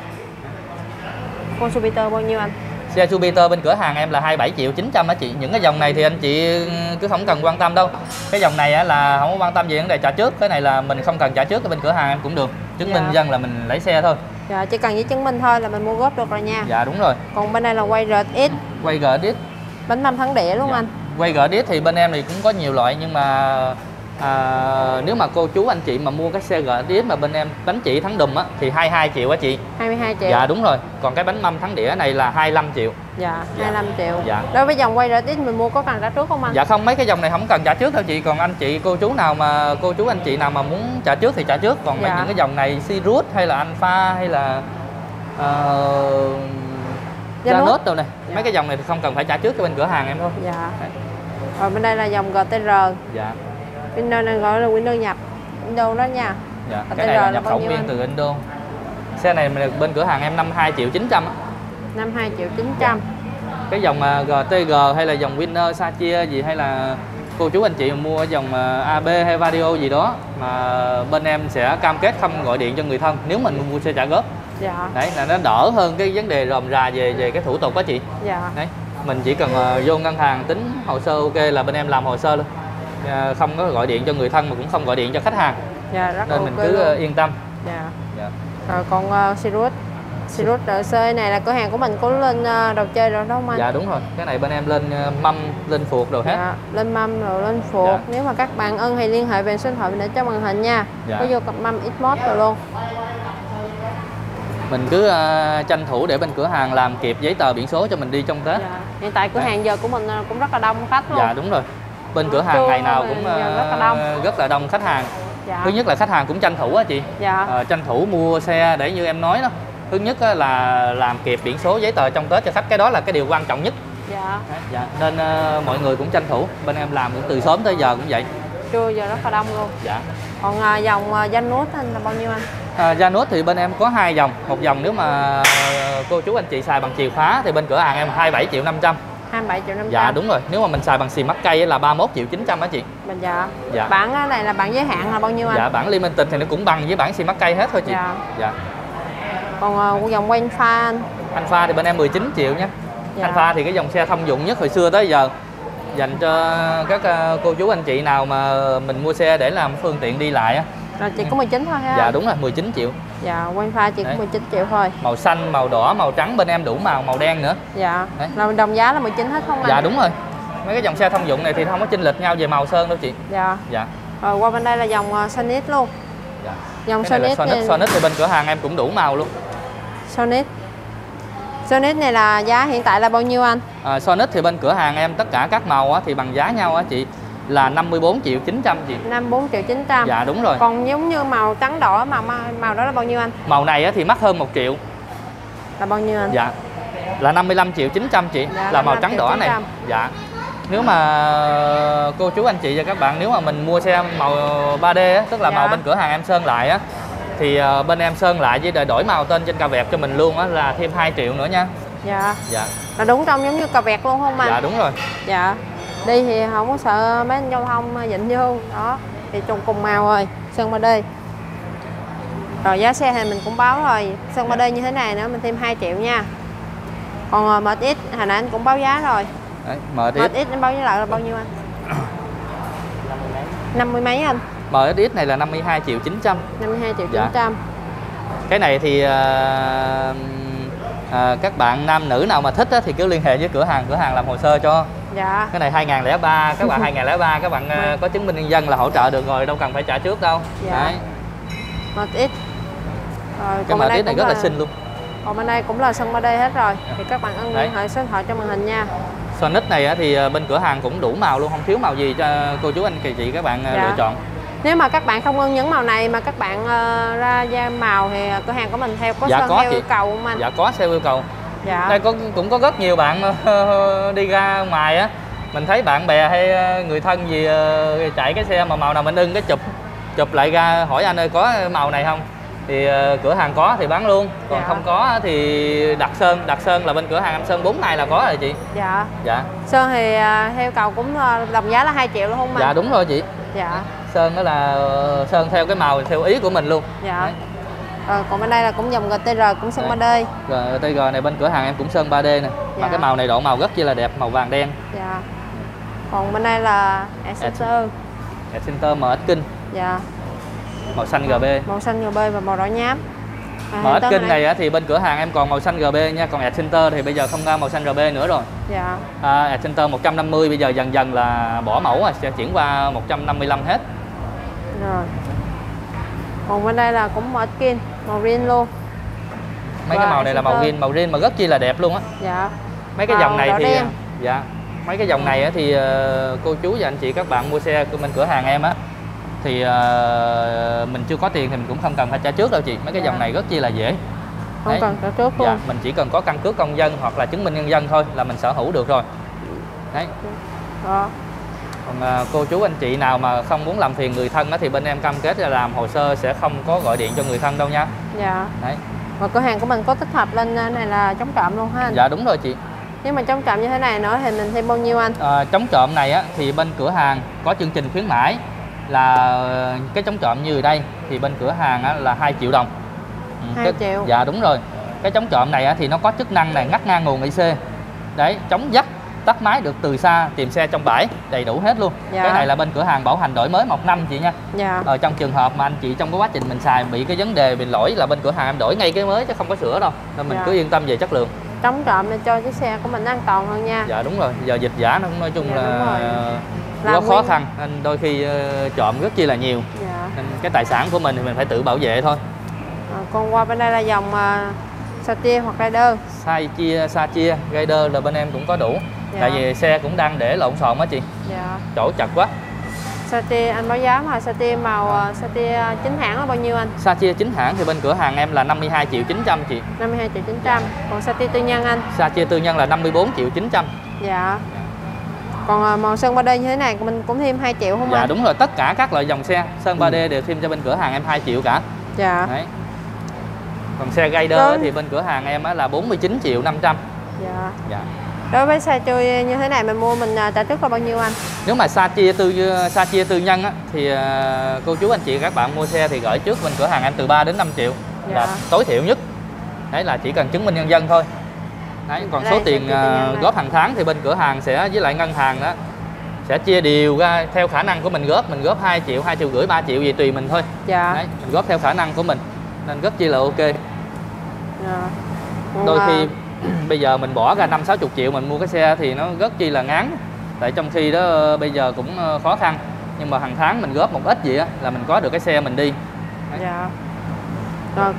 Con Jupiter bao nhiêu anh? Xe Jupiter bên cửa hàng em là hai mươi bảy triệu chín trăm á chị. Những cái dòng này thì anh chị cứ không cần quan tâm đâu. Cái dòng này á là không có quan tâm về vấn đề trả trước. Cái này là mình không cần trả trước, ở bên cửa hàng em cũng được. Chứng dạ. minh dân là mình lấy xe thôi. Dạ, chỉ cần giấy chứng minh thôi là mình mua góp được rồi nha. Dạ đúng rồi. Còn bên đây là quay rờ ét. Quay rờ ét. Bánh mâm thắng đĩa luôn dạ. anh. Quay rờ ét thì bên em thì cũng có nhiều loại, nhưng mà à, nếu mà cô chú anh chị mà mua cái xe rờ ét mà bên em bánh chỉ thắng đùm á thì hai mươi hai triệu á chị. hai mươi hai triệu. Dạ đúng rồi. Còn cái bánh mâm thắng đĩa này là hai mươi lăm triệu. Dạ, dạ. hai mươi lăm triệu. Dạ. Đối với dòng quay rờ ét mình mua có cần trả trước không anh? Dạ không, mấy cái dòng này không cần trả trước đâu chị. Còn anh chị cô chú nào mà cô chú anh chị nào mà muốn trả trước thì trả trước. Còn dạ. mấy những cái dòng này Sirius hay là Alpha hay là uh, Janus đâu này, dạ. mấy cái dòng này thì không cần phải trả trước cho bên cửa hàng em thôi. Dạ. Rồi bên đây là dòng giê tê rờ. Dạ. Windows này gọi là Windows nhập Indo đó nha. Dạ. Cái này là nhập khẩu nguyên từ Indo. Xe này bên cửa hàng em năm mươi hai triệu chín trăm á. năm mươi hai triệu chín trăm. Dạ. Cái dòng giê tê giê hay là dòng Winner, Sachia gì, hay là cô chú anh chị mua dòng a bê hay Vario gì đó mà bên em sẽ cam kết không gọi điện cho người thân nếu mình mua xe trả góp. Dạ. Đấy là nó đỡ hơn cái vấn đề rườm rà về về cái thủ tục đó chị. Dạ. Đấy, mình chỉ cần uh, vô ngân hàng tính hồ sơ ok là bên em làm hồ sơ luôn. Uh, không có gọi điện cho người thân mà cũng không gọi điện cho khách hàng. Dạ, rất nên okay mình cứ uh, yên tâm. Dạ. Dạ. Rồi còn uh, Sirius Sirius rờ xê này là cửa hàng của mình có lên uh, đồ chơi rồi đó không anh? Dạ đúng rồi, cái này bên em lên uh, mâm, lên phuộc đồ hết. Dạ, lên mâm rồi lên phuộc. Dạ. Nếu mà các bạn ưng thì liên hệ về số điện thoại mình để cho màn hình nha. Dạ. Có vô cặp mâm X-Mod rồi luôn. Mình cứ uh, tranh thủ để bên cửa hàng làm kịp giấy tờ biển số cho mình đi trong Tết. Dạ. Hiện tại cửa hàng giờ của mình cũng rất là đông khách luôn. Dạ đúng rồi. Bên cửa hàng ngày nào cũng uh, rất là đông. rất là đông khách hàng. Dạ. Thứ nhất là khách hàng cũng tranh thủ á chị. Dạ. Uh, tranh thủ mua xe để như em nói đó. Thứ nhất là làm kịp biển số giấy tờ trong Tết cho khách, cái đó là cái điều quan trọng nhất. Dạ. Dạ. Nên uh, mọi người cũng tranh thủ. Bên em làm cũng từ sớm tới giờ cũng vậy. Trưa giờ rất là đông luôn. Dạ. Còn uh, dòng uh, Janus anh là bao nhiêu anh? À, Janus thì bên em có hai dòng. Một dòng nếu mà uh, cô chú anh chị xài bằng chìa khóa thì bên cửa hàng em hai mươi bảy triệu năm trăm. hai mươi bảy triệu năm trăm. Dạ đúng rồi. Nếu mà mình xài bằng xì mắc cây là ba mươi mốt triệu chín trăm á chị. Bên dạ. Dạ. Bản này là bản giới hạn là bao nhiêu anh? Dạ, bản limited thì nó cũng bằng với bản xì mắc cây hết thôi chị. Dạ. Dạ. Còn uh, dòng quay Alpha anh? Alpha thì bên em mười chín triệu nhé. Dạ. Alpha thì cái dòng xe thông dụng nhất hồi xưa tới giờ, dành cho các uh, cô chú anh chị nào mà mình mua xe để làm phương tiện đi lại á. Rồi chỉ có mười chín thôi ha? Dạ đúng rồi, mười chín triệu. Dạ, quay Alpha chỉ Đấy. có mười chín triệu thôi. Màu xanh, màu đỏ, màu trắng, bên em đủ màu, màu đen nữa. Dạ. Đấy. Là đồng giá là mười chín hết không anh? Dạ đúng rồi. Mấy cái dòng xe thông dụng này thì không có chênh lệch nhau về màu sơn đâu chị. Dạ. Dạ. Rồi qua bên đây là dòng uh, Sonix luôn. Dạ. Dòng Sonix này Sonix, Sonix thì bên cửa hàng em cũng đủ màu luôn. Sonix. Sonix này là giá hiện tại là bao nhiêu anh? À, Sonix thì bên cửa hàng em tất cả các màu á, thì bằng giá nhau á chị. là năm mươi bốn triệu chín trăm chị. năm mươi bốn triệu chín trăm. Dạ đúng rồi. Còn giống như màu trắng đỏ, màu màu đó là bao nhiêu anh? Màu này thì mắc hơn một triệu. Là bao nhiêu anh? Dạ. Là năm mươi lăm triệu chín trăm chị. Dạ, là màu trắng đỏ này. Dạ. Nếu mà cô chú anh chị và các bạn nếu mà mình mua xe màu ba D á, tức là dạ. màu bên cửa hàng em sơn lại á, thì bên em sơn lại với đổi màu tên trên cà vẹt cho mình luôn á là thêm hai triệu nữa nha. Dạ. Dạ. Là đúng trong giống như cà vẹt luôn không anh? Dạ đúng rồi. Dạ. Đi thì không có sợ mấy anh giao thông dịnh vô. Đó. Thì trùng cùng màu rồi, sơn ba D. Rồi giá xe thì mình cũng báo rồi, sơn ba D như thế này nữa mình thêm hai triệu nha. Còn em ích hồi nãy anh cũng báo giá rồi. Đấy, em ích anh báo giá lại là bao nhiêu anh? năm mươi mấy anh? em ích này là năm mươi hai triệu chín trăm. năm mươi hai triệu chín trăm. Dạ. Cái này thì à, à, các bạn nam nữ nào mà thích á, thì cứ liên hệ với cửa hàng, cửa hàng làm hồ sơ cho. Dạ. Cái này hai nghìn lẻ ba, các bạn hai nghìn lẻ ba các bạn à, có chứng minh nhân dân là hỗ trợ được rồi, đâu cần phải trả trước đâu. Dạ. Đấy. em ích. Rồi, cái em ích này rất là, là xinh luôn. Còn bên đây cũng là sơn ba D hết rồi. Thì các bạn ấn liên hệ số điện thoại cho màn hình nha. Sonic này thì bên cửa hàng cũng đủ màu luôn, không thiếu màu gì cho cô chú anh chị các bạn dạ. lựa chọn. Nếu mà các bạn không ưng những màu này mà các bạn uh, ra da màu thì cửa hàng của mình theo có dạ, sơn có theo chị. Yêu cầu không anh? Dạ có theo yêu cầu. Dạ. Đây có, cũng có rất nhiều bạn uh, đi ra ngoài á, mình thấy bạn bè hay uh, người thân gì uh, chạy cái xe mà màu nào mình ưng cái chụp chụp lại ra hỏi anh ơi có màu này không? Thì uh, cửa hàng có thì bán luôn, còn dạ. không có thì đặt sơn, đặt sơn là bên cửa hàng em sơn bốn này là có rồi chị. Dạ. Dạ. Sơn thì uh, theo cầu cũng uh, đồng giá là hai triệu luôn không anh? Dạ đúng rồi chị. Dạ. Sơn đó là uh, sơn theo cái màu theo ý của mình luôn. Dạ. Đấy. Rồi còn bên đây là cũng dòng giê tê rờ cũng sơn ba D. Rồi giê tê rờ này bên cửa hàng em cũng sơn ba D nè. Dạ. Mà cái màu này độ màu rất chi là đẹp, màu vàng đen. Dạ. Còn bên đây là Excenter. Excenter em ích King. Dạ. Màu xanh giê bê. Màu xanh giê bê và màu đỏ nhám. em ích King này thì bên cửa hàng em còn màu xanh giê bê nha, còn Excenter thì bây giờ không ra màu xanh giê bê nữa rồi. Dạ. À, Excenter một trăm năm mươi bây giờ dần dần là bỏ mẫu rồi, sẽ chuyển qua một trăm năm mươi lăm hết. Rồi. Còn bên đây là cũng màu King, màu green luôn. Mấy và cái màu này Excenter. Là màu green, màu green mà rất chi là đẹp luôn á. Dạ. Mấy cái màu dòng này thì đen. Dạ. Mấy cái dòng này thì cô chú và anh chị các bạn mua xe của bên cửa hàng em á thì uh, mình chưa có tiền thì mình cũng không cần phải trả trước đâu chị. Mấy cái dạ. dòng này rất chi là dễ. Không Đấy. cần trả trước luôn. Dạ, mình chỉ cần có căn cước công dân hoặc là chứng minh nhân dân thôi là mình sở hữu được rồi. Đấy. Đó. Còn uh, cô chú anh chị nào mà không muốn làm phiền người thân đó, thì bên em cam kết là làm hồ sơ sẽ không có gọi điện cho người thân đâu nha. Dạ. Đấy. Và cửa hàng của mình có tích hợp lên này là chống trộm luôn ha anh? Dạ đúng rồi chị. Nếu mà chống trộm như thế này nữa thì mình thêm bao nhiêu anh? À, chống trộm này á thì bên cửa hàng có chương trình khuyến mãi là cái chống trộm như đây thì bên cửa hàng á, là hai triệu đồng. hai cái, triệu. Dạ đúng rồi. Cái chống trộm này á, thì nó có chức năng này ngắt ngang nguồn i xê. Đấy, chống dắt, tắt máy được từ xa, tìm xe trong bãi, đầy đủ hết luôn. Dạ. Cái này là bên cửa hàng bảo hành đổi mới một năm chị nha. Dạ. Ở trong trường hợp mà anh chị trong cái quá trình mình xài bị cái vấn đề bị lỗi là bên cửa hàng em đổi ngay cái mới chứ không có sửa đâu. Nên mình dạ. cứ yên tâm về chất lượng. Chống trộm để cho chiếc xe của mình an toàn hơn nha. Dạ đúng rồi, giờ dịch giả nó cũng nói chung dạ, là có khó nguyên... khăn nên đôi khi uh, trộm rất chi là nhiều. Dạ. Nên cái tài sản của mình thì mình phải tự bảo vệ thôi. À, còn qua bên đây là dòng uh, Satia hoặc Rider. Sai chia, sa chia, Rider là bên em cũng có đủ. Dạ. Tại vì xe cũng đang để lộn xộn á chị. Dạ. Chỗ chặt quá. Satia anh báo giá mà Satia màu uh, Satia chính hãng là bao nhiêu anh? Satia chính hãng thì bên cửa hàng em là năm mươi hai triệu chín trăm chị. năm mươi hai triệu chín trăm. Còn Satia tư nhân anh? Satia tư nhân là năm mươi bốn triệu chín trăm. Dạ. Còn uh, màu sơn ba D như thế này mình cũng thêm hai triệu không dạ, anh? Dạ đúng rồi, tất cả các loại dòng xe sơn ba D ừ. đều thêm cho bên cửa hàng em hai triệu cả. Dạ. Đấy. Còn xe Rider Đúng. thì bên cửa hàng em là bốn mươi chín triệu năm trăm. Dạ. Dạ. Đối với xe chơi như thế này mình mua mình trả trước là bao nhiêu anh? Nếu mà sa chia tư sa chia tư nhân á, thì cô chú anh chị các bạn mua xe thì gửi trước bên cửa hàng em từ ba đến năm triệu dạ. là tối thiểu nhất. Đấy là chỉ cần chứng minh nhân dân thôi. Đấy, còn Đây, số tiền góp hàng tháng thì bên cửa hàng sẽ với lại ngân hàng đó sẽ chia đều ra theo khả năng của mình góp. Mình góp hai triệu, hai triệu rưỡi, ba triệu gì tùy mình thôi. Dạ. Đấy, mình góp theo khả năng của mình nên rất chi là ok. Dạ. Đôi khi bây giờ mình bỏ ra năm sáu chục triệu mình mua cái xe thì nó rất chi là ngán. Tại trong khi đó bây giờ cũng khó khăn. Nhưng mà hàng tháng mình góp một ít gì á là mình có được cái xe mình đi. Đấy. Dạ. Rồi.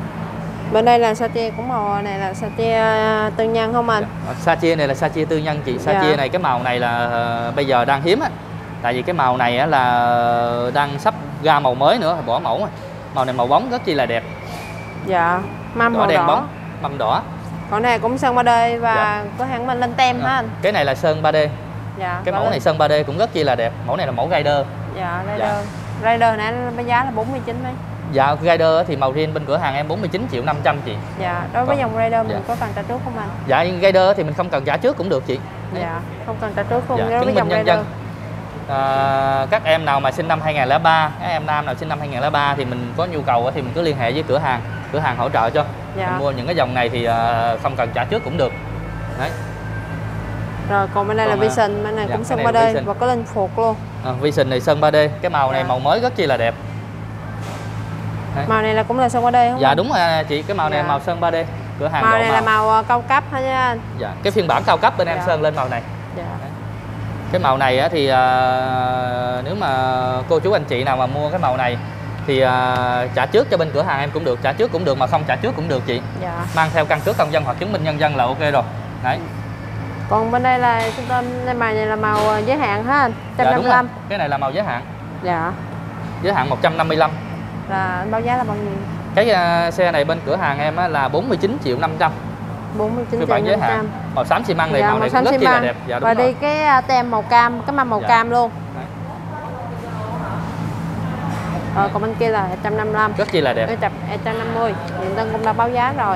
Bên đây là Satia cũng màu này là Satia tư nhân không anh? Dạ. Satia này là Satia tư nhân chị. Satia dạ. này cái màu này là uh, bây giờ đang hiếm á. Tại vì cái màu này á, là đang sắp ra màu mới nữa, bỏ mẫu. Màu này màu bóng rất chi là đẹp. Dạ, mâm Đỏ màu đen đỏ. bóng, mâm đỏ. Còn này cũng sơn ba D và Dạ. cửa hàng mình lên tem À, ha anh. cái này là sơn ba D. Dạ. Cái mẫu này sơn ba D cũng rất chi là đẹp. Mẫu này là mẫu Rider. Dạ, Rider. Dạ. Rider này với giá là bốn mươi chín mấy. Dạ, Rider thì màu riêng bên cửa hàng em bốn mươi chín triệu năm trăm chị. Dạ, đối với Còn- dòng Rider mình dạ. có cần trả trước không anh? Dạ, Rider thì mình không cần trả trước cũng được chị. Dạ, không cần trả trước không? Dạ, Đối với chứng dòng minh nhân Rider. dân. À, các em nào mà sinh năm hai nghìn không trăm lẻ ba, các em nam nào sinh năm hai nghìn không trăm lẻ ba thì mình có nhu cầu thì mình cứ liên hệ với cửa hàng, cửa hàng hỗ trợ cho. Dạ. Mình mua những cái dòng này thì à, không cần trả trước cũng được. Đấy. Rồi còn bên đây Còn, là Vision, bên này dạ, cũng cái sơn này ba là D Vision. và có lên phục luôn. À, Vision này sơn ba D, cái màu này Dạ. màu mới rất chi là đẹp. Đấy. Màu này là cũng là sơn ba D không? Dạ anh? đúng rồi chị, cái màu này Dạ. màu sơn ba D. Cửa hàng Màu độ này là màu ờ, cao cấp hả nha anh? Dạ, cái phiên bản cao cấp bên em Dạ. sơn lên màu này. Dạ. Cái màu này á, thì à, nếu mà cô chú anh chị nào mà mua cái màu này thì à, trả trước cho bên cửa hàng em cũng được, trả trước cũng được mà không trả trước cũng được chị. Dạ. Mang theo căn cước công dân hoặc chứng minh nhân dân là ok rồi. Đấy. Còn bên đây là trung tâm màu này là màu ờ, giới hạn ha anh? Dạ, đúng rồi. một trăm năm mươi lăm. Cái này là màu giới hạn. Dạ. Giới hạn một trăm năm mươi lăm. Là anh báo giá là bao nhiêu? Cái à, xe này bên cửa hàng em á, là bốn mươi chín triệu năm trăm. bốn mươi chín Phiên triệu bản giới năm hạn. trăm. Màu xám xi măng này, Dạ, màu màu này xám cũng rất xi chi là măng. đẹp. Dạ đúng và rồi. đi cái à, tem màu cam, cái mâm màu Dạ. cam luôn. Đấy. Rồi còn bên kia là một trăm năm mươi lăm. Rất chi là đẹp. Cái chập một trăm năm mươi. Hiện Tân cũng đã báo giá rồi.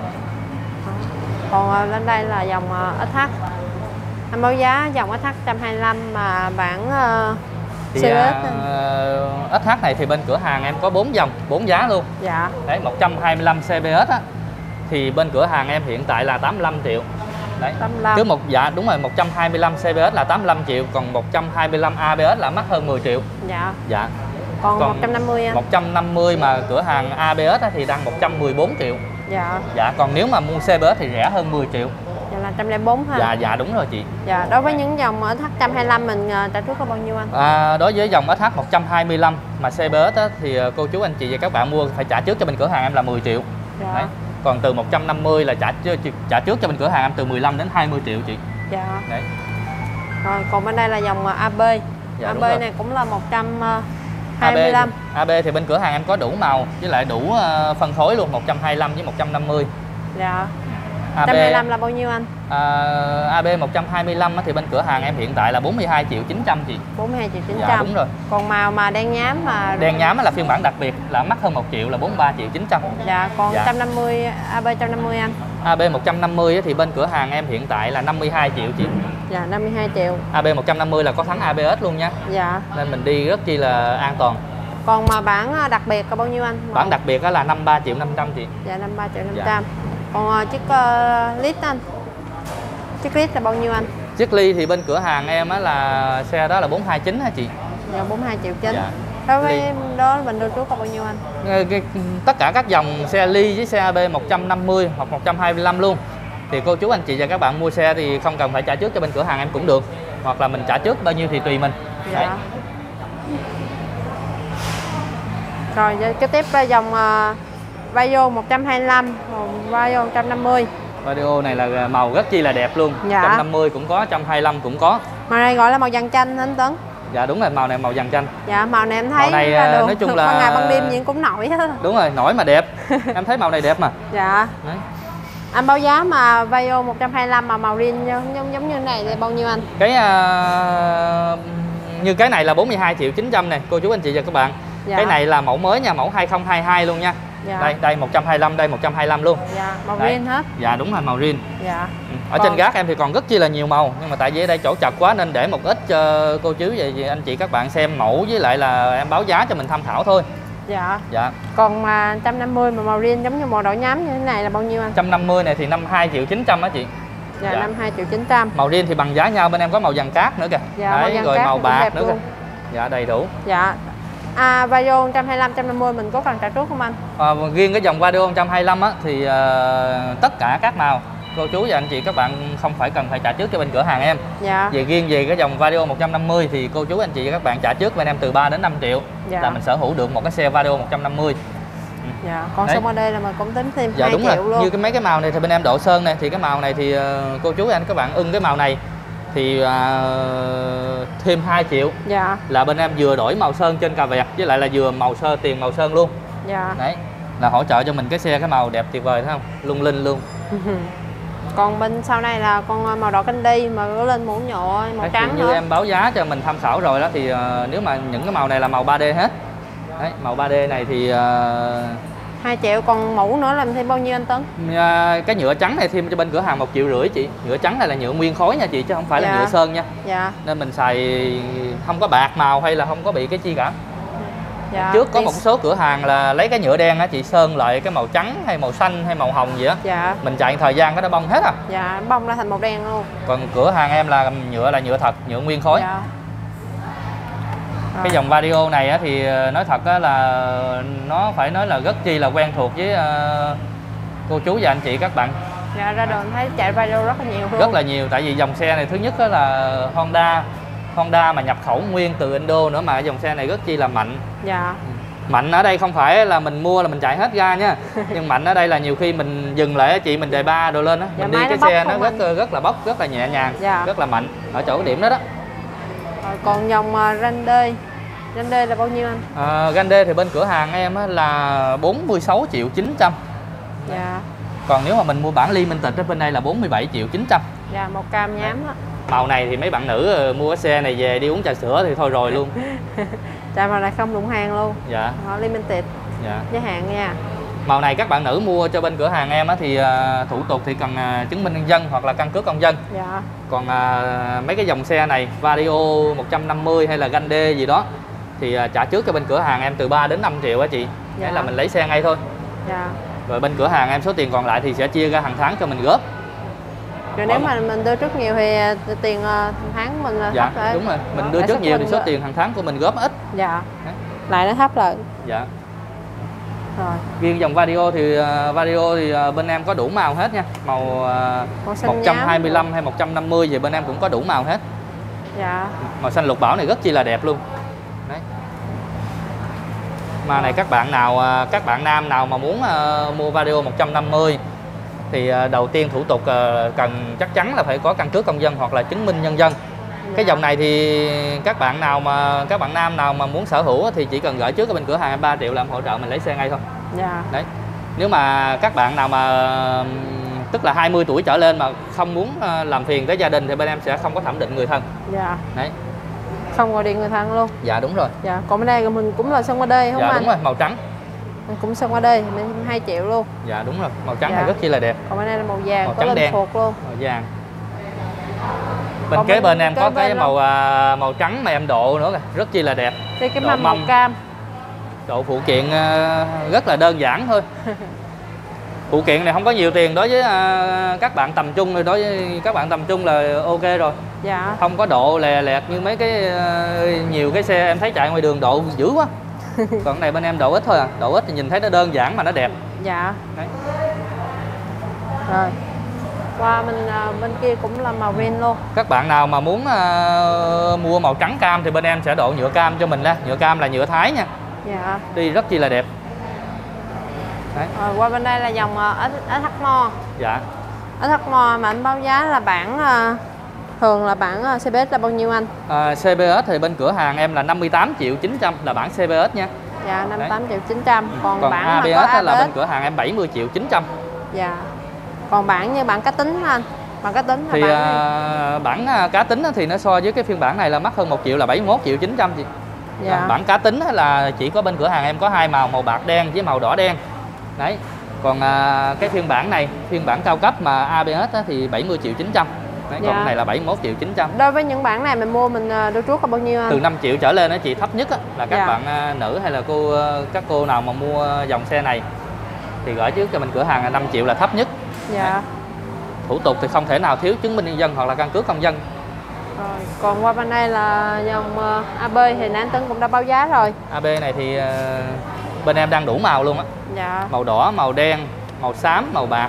Đó. Còn à, lên đây là dòng à, ét hát. Anh báo giá dòng ét hát một trăm hai mươi lăm mà bản uh, Thì xê ét. à, ét hát này thì bên cửa hàng em có bốn dòng, bốn giá luôn. Dạ. Đấy, một trăm hai mươi lăm xê bê ét á thì bên cửa hàng em hiện tại là tám mươi lăm triệu. Đấy. tám mươi lăm. Cứ một dạ đúng rồi, một trăm hai mươi lăm xê bê ét là tám mươi lăm triệu, còn một trăm hai mươi lăm a bê ét là mắc hơn mười triệu. Dạ. Dạ. Còn, Còn một trăm năm mươi anh. một trăm năm mươi mà cửa hàng a bê ét á thì đang một trăm mười bốn triệu. Dạ. Dạ, còn nếu mà mua xê bê ét thì rẻ hơn mười triệu. Dạ là một trăm lẻ bốn ha. Dạ dạ đúng rồi chị. Dạ, đối với những dòng ét hát một trăm hai mươi lăm mình à, trả trước có bao nhiêu anh? À, đối với dòng ét hát một trăm hai mươi lăm mà xê bê ét á, thì cô chú anh chị và các bạn mua phải trả trước cho bên cửa hàng em là mười triệu. Dạ. Đấy. Còn từ một trăm năm mươi là trả trả trước cho bên cửa hàng em từ mười lăm đến hai mươi triệu chị. Dạ. Đấy. Rồi còn bên đây là dòng a bê. Dạ, a đúng bê rồi. này cũng là một trăm hai mươi lăm. a bê thì bên cửa hàng em có đủ màu với lại đủ ờ, phân phối luôn, một trăm hai mươi lăm với một trăm năm mươi. Dạ. a một trăm hai mươi lăm bê là bao nhiêu anh? à, a bê một trăm hai mươi lăm á thì bên cửa hàng em hiện tại là bốn mươi hai triệu chín trăm chị. bốn mươi hai triệu chín Dạ trăm. đúng rồi. Còn màu mà đen nhám mà Đen nhám á là phiên bản đặc biệt là mắc hơn một triệu là bốn mươi ba triệu chín trăm. Dạ, còn Dạ. một trăm năm mươi a bê một trăm năm mươi anh. a bê một trăm năm mươi á thì bên cửa hàng em hiện tại là năm mươi hai triệu chị. Dạ năm mươi hai triệu. a bê một trăm năm mươi là có thắng a bê ét luôn nha. Dạ. Nên mình đi rất chi là an toàn. Còn mà bản à, đặc biệt là bao nhiêu anh? Bản đặc biệt đó là năm mươi ba triệu năm trăm chị. Dạ năm mươi ba triệu năm Dạ. trăm. Còn à, chiếc uh, lít anh. Chiếc lít là bao nhiêu anh? Chiếc ly thì bên cửa hàng em á là xe đó là bốn hai chín hả chị? Dạ bốn mươi hai triệu chín. Dạ. Đối với Ly. đó mình đưa trước có bao nhiêu anh? Ờ, cái- tất cả các dòng xe ly với xe a bê một trăm năm mươi hoặc một trăm hai mươi lăm luôn thì cô chú anh chị và các bạn mua xe thì không cần phải trả trước cho bên cửa hàng em cũng được, hoặc là mình trả trước bao nhiêu thì tùy mình. Đấy. Dạ. Rồi vậy kế tiếp là dòng uh, Vario một trăm hai mươi lăm, Vario một trăm năm mươi. Video này là màu rất chi là đẹp luôn. Dạ. một trăm năm mươi cũng có, một trăm hai mươi lăm cũng có. Màu này gọi là màu vàng chanh anh Tấn. Dạ đúng rồi, màu này màu vàng chanh. Dạ màu này em thấy Màu này, ra à, đường nói chung là- ban ngày ban đêm gì cũng nổi hết. Đúng rồi, nổi mà đẹp. Em thấy màu này đẹp mà. Dạ. Đấy. Anh báo giá mà Vario một trăm hai mươi lăm mà màu riêng giống, giống giống như này thì bao nhiêu anh? Cái à, như cái này là bốn mươi hai triệu chín trăm này cô chú anh chị và các bạn. Dạ. Cái này là mẫu mới nha, mẫu hai không hai hai luôn nha. Dạ. Đây, đây một trăm hai mươi lăm, đây một trăm hai mươi lăm luôn. Dạ, màu Đấy. riêng hết. Dạ đúng rồi, màu riêng. Dạ. Ở Còn- trên gác em thì còn rất chi là nhiều màu, nhưng mà tại vì ở đây chỗ chật quá nên để một ít cho cô chú và anh chị các bạn xem mẫu, với lại là em báo giá cho mình tham khảo thôi. Dạ. Dạ. Còn mà một trăm năm mươi mà màu riêng giống như màu đỏ nhám như thế này là bao nhiêu anh? một trăm năm mươi này thì năm mươi hai triệu chín trăm á chị. Dạ, Dạ. năm mươi hai triệu chín trăm. Màu riêng thì bằng giá nhau, bên em có màu vàng cát nữa kìa. Dạ, màu Đấy, vàng rồi cát màu cũng bạc đẹp nữa kìa. luôn. Dạ đầy đủ. Dạ. À, Vario một trăm hai mươi lăm, một trăm năm mươi mình có cần trả trước không anh? À, riêng cái dòng Vario một trăm hai mươi lăm á thì ờ, tất cả các màu cô chú và anh chị các bạn không phải cần phải trả trước cho bên cửa hàng em. Dạ. Về riêng về cái dòng Vario một trăm năm mươi thì cô chú anh chị và các bạn trả trước bên em từ ba đến năm triệu Dạ. là mình sở hữu được một cái xe Vario một trăm năm mươi. Dạ. Còn Đấy. xong ở đây là mình cũng tính thêm Dạ hai đúng triệu rồi. luôn. Như cái mấy cái màu này thì bên em độ sơn này thì cái màu này thì ờ, cô chú và anh các bạn ưng cái màu này thì à, thêm hai triệu Dạ. là bên em vừa đổi màu sơn trên cà vẹt với lại là vừa màu sơn tiền màu sơn luôn. Dạ. Đấy, là hỗ trợ cho mình cái xe cái màu đẹp tuyệt vời thấy không? Lung linh luôn. Còn bên sau này là con màu đỏ candy mà có lên mũ nhựa màu Đấy, trắng như nữa. em báo giá cho mình tham khảo rồi đó thì uh, nếu mà những cái màu này là màu ba D hết. Đấy, màu ba D này thì uh, hai triệu, còn mũ nữa làm thêm bao nhiêu anh Tấn? uh, cái nhựa trắng này thêm cho bên cửa hàng một triệu rưỡi chị. Nhựa trắng này là nhựa nguyên khối nha chị chứ không phải Dạ. là nhựa sơn nha. Dạ. Nên mình xài không có bạc màu hay là không có bị cái chi cả. Dạ. Trước có Thì- một số cửa hàng là lấy cái nhựa đen á chị sơn lại cái màu trắng hay màu xanh hay màu hồng gì á. Dạ. Mình chạy thời gian cái nó bong hết à. Dạ, bông ra thành màu đen luôn. Còn cửa hàng em là nhựa là nhựa thật, nhựa nguyên khối. Dạ. Rồi. Cái dòng Vario này á, thì nói thật á, là nó phải nói là rất chi là quen thuộc với uh, cô chú và anh chị các bạn. Dạ, ra đường thấy chạy Vario rất là nhiều luôn. Rất là nhiều, tại vì dòng xe này thứ nhất á là Honda Honda mà nhập khẩu nguyên từ Indo nữa, mà dòng xe này rất chi là mạnh. Dạ. Mạnh ở đây không phải là mình mua là mình chạy hết ga nha. Nhưng mạnh ở đây là nhiều khi mình dừng lại á chị, mình đề ba đồ lên á, Dạ, mình đi máy cái nó xe bốc nó không rất anh? rất là bốc, rất là nhẹ nhàng, Dạ. rất là mạnh ở chỗ cái điểm đó đó. Rồi, còn dòng uh, Grande Grande là bao nhiêu anh? À, Grande thì bên cửa hàng em á, là bốn mươi sáu triệu chín trăm. Dạ. Còn nếu mà mình mua bản limited ở bên đây là bốn mươi bảy triệu chín trăm. Dạ, màu cam nhám đó. Màu này thì mấy bạn nữ uh, mua cái xe này về đi uống trà sữa thì thôi rồi luôn. Dạ, màu này không đụng hàng luôn. Dạ. Họ limited Dạ. giới hạn nha. Màu này các bạn nữ mua cho bên cửa hàng em á, thì uh, thủ tục thì cần uh, chứng minh nhân dân hoặc là căn cước công dân. Dạ. Còn uh, mấy cái dòng xe này Vario một trăm năm mươi hay là Grande gì đó thì uh, trả trước cho bên cửa hàng em từ ba đến năm triệu á chị. Dạ. Thế là mình lấy xe ngay thôi. Dạ. Rồi bên cửa hàng em số tiền còn lại thì sẽ chia ra hàng tháng cho mình góp. Rồi nếu Còn- mà mình đưa trước nhiều thì uh, tiền uh, tháng mình uh, Dạ thấp lại. đúng rồi, mình Đó, đưa lãi trước suất nhiều thì mình số gỡ- tiền hàng tháng của mình góp ít. Dạ. Đấy. Lại nó thấp lại. Dạ. Rồi. Riêng dòng Vario thì uh, Vario thì uh, bên em có đủ màu hết nha. Màu uh, Màu xanh một trăm hai mươi lăm nhám. hay một trăm năm mươi gì bên em cũng có đủ màu hết. Dạ. Màu xanh lục bảo này rất chi là đẹp luôn. Đấy. Mà này các bạn nào uh, các bạn nam nào mà muốn uh, mua Vario một trăm năm mươi thì uh, đầu tiên thủ tục uh, cần chắc chắn là phải có căn cước công dân hoặc là chứng minh nhân dân. Cái Dạ. dòng này thì các bạn nào mà các bạn nam nào mà muốn sở hữu thì chỉ cần gửi trước ở bên cửa hàng ba triệu làm hỗ trợ mình lấy xe ngay thôi. Dạ. Đấy. Nếu mà các bạn nào mà ừm, tức là hai mươi tuổi trở lên mà không muốn ờ, làm phiền tới gia đình thì bên em sẽ không có thẩm định người thân. Dạ. Đấy. Không gọi điện người thân luôn. Dạ đúng rồi. Dạ. Còn bên đây mình cũng là sơn qua đây không Dạ anh? đúng rồi, màu trắng. Mình cũng sơn qua đây mình hai triệu luôn. Dạ đúng rồi, màu trắng Dạ. này rất chi là đẹp. Còn bên đây là màu vàng, Màu có trắng lên đen. phuộc luôn. Màu vàng. Bên Còn kế bên bên em kế có bên cái đó. màu à, màu trắng mà em độ nữa kìa, rất chi là đẹp. Đây cái Độ mâm màu mâm. cam. Độ phụ kiện ờ, rất là đơn giản thôi. Phụ kiện này không có nhiều tiền đối với ờ, các bạn tầm trung, rồi đối với các bạn tầm trung là ok rồi. Dạ. Không có độ lè lẹt như mấy cái ờ, nhiều cái xe em thấy chạy ngoài đường độ dữ quá. Còn cái này bên em độ ít thôi à, độ ít thì nhìn thấy nó đơn giản mà nó đẹp. Dạ. Đấy. Rồi. Qua bên à, bên kia cũng là màu green luôn. Các bạn nào mà muốn ờ, mua màu trắng cam thì bên em sẽ độ nhựa cam cho mình ra. Nhựa cam là nhựa Thái nha, Dạ. đi rất chi là đẹp. Đấy. Rồi qua bên đây là dòng uh, ét hát Mo. Dạ. ét hát Mo mà anh báo giá là bản à, thường là bản à, xê bê ét là bao nhiêu anh? À, xê bê ét thì bên cửa hàng em là năm mươi tám triệu chín trăm là bản xê bê ét nha. Dạ, năm mươi Đấy. tám triệu chín trăm. Còn, Còn bản a mà bê có ét á là a bê ét. bên cửa hàng em bảy mươi triệu chín trăm. Dạ. Còn bản như bản cá tính hả anh? Bản cá tính là Thì bản à, bản à, cá tính á thì nó so với cái phiên bản này là mắc hơn một triệu, là bảy mươi mốt triệu chín trăm chị. Dạ. À, bản cá tính á là chỉ có bên cửa hàng em có hai màu, màu bạc đen với màu đỏ đen. Đấy. Còn à, cái phiên bản này, phiên bản cao cấp mà a bê ét á thì bảy mươi triệu chín trăm. Đấy, Dạ. còn cái này là bảy mươi mốt triệu chín trăm. Đối với những bản này mình mua mình à, đưa trước là bao nhiêu anh? Từ năm triệu trở lên đó chị, thấp nhất á, là các Dạ. bạn à, nữ hay là cô à, các cô nào mà mua dòng xe này thì gửi trước cho mình cửa hàng là năm triệu là thấp nhất. Dạ. Thủ tục thì không thể nào thiếu chứng minh nhân dân hoặc là căn cước công dân. Rồi. Còn qua bên đây là dòng uh, a bê thì nãy anh Tấn cũng đã báo giá rồi. a bê này thì à, bên em đang đủ màu luôn á. Dạ. Màu đỏ, màu đen, màu xám, màu bạc.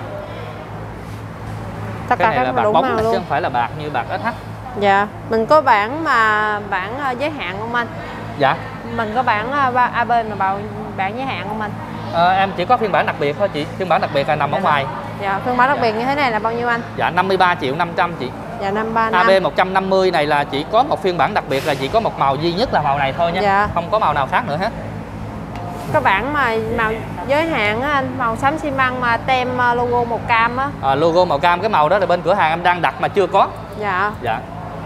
Tất Cái cả này là các bạc đủ bóng màu chứ luôn. không phải là bạc như bạc ét hát. Dạ. Mình có bản mà bản uh, giới hạn không anh? Dạ. Mình có bản uh, a bê mà bảo bản giới hạn không anh? À, em chỉ có phiên bản đặc biệt thôi chị. Phiên bản đặc biệt là nằm ở ngoài. Dạ. Phiên bản đặc biệt như thế này là bao nhiêu anh? Dạ năm mươi ba triệu năm trăm chị. Dạ năm ba năm. a bê một trăm năm mươi này là chỉ có một phiên bản đặc biệt, là chỉ có một màu duy nhất là màu này thôi nha. Dạ. Không có màu nào khác nữa hết. Các bản mà màu giới hạn á anh, màu xám xi măng mà tem logo màu cam á. À, logo màu cam, cái màu đó là bên cửa hàng em đang đặt mà chưa có. Dạ. Dạ.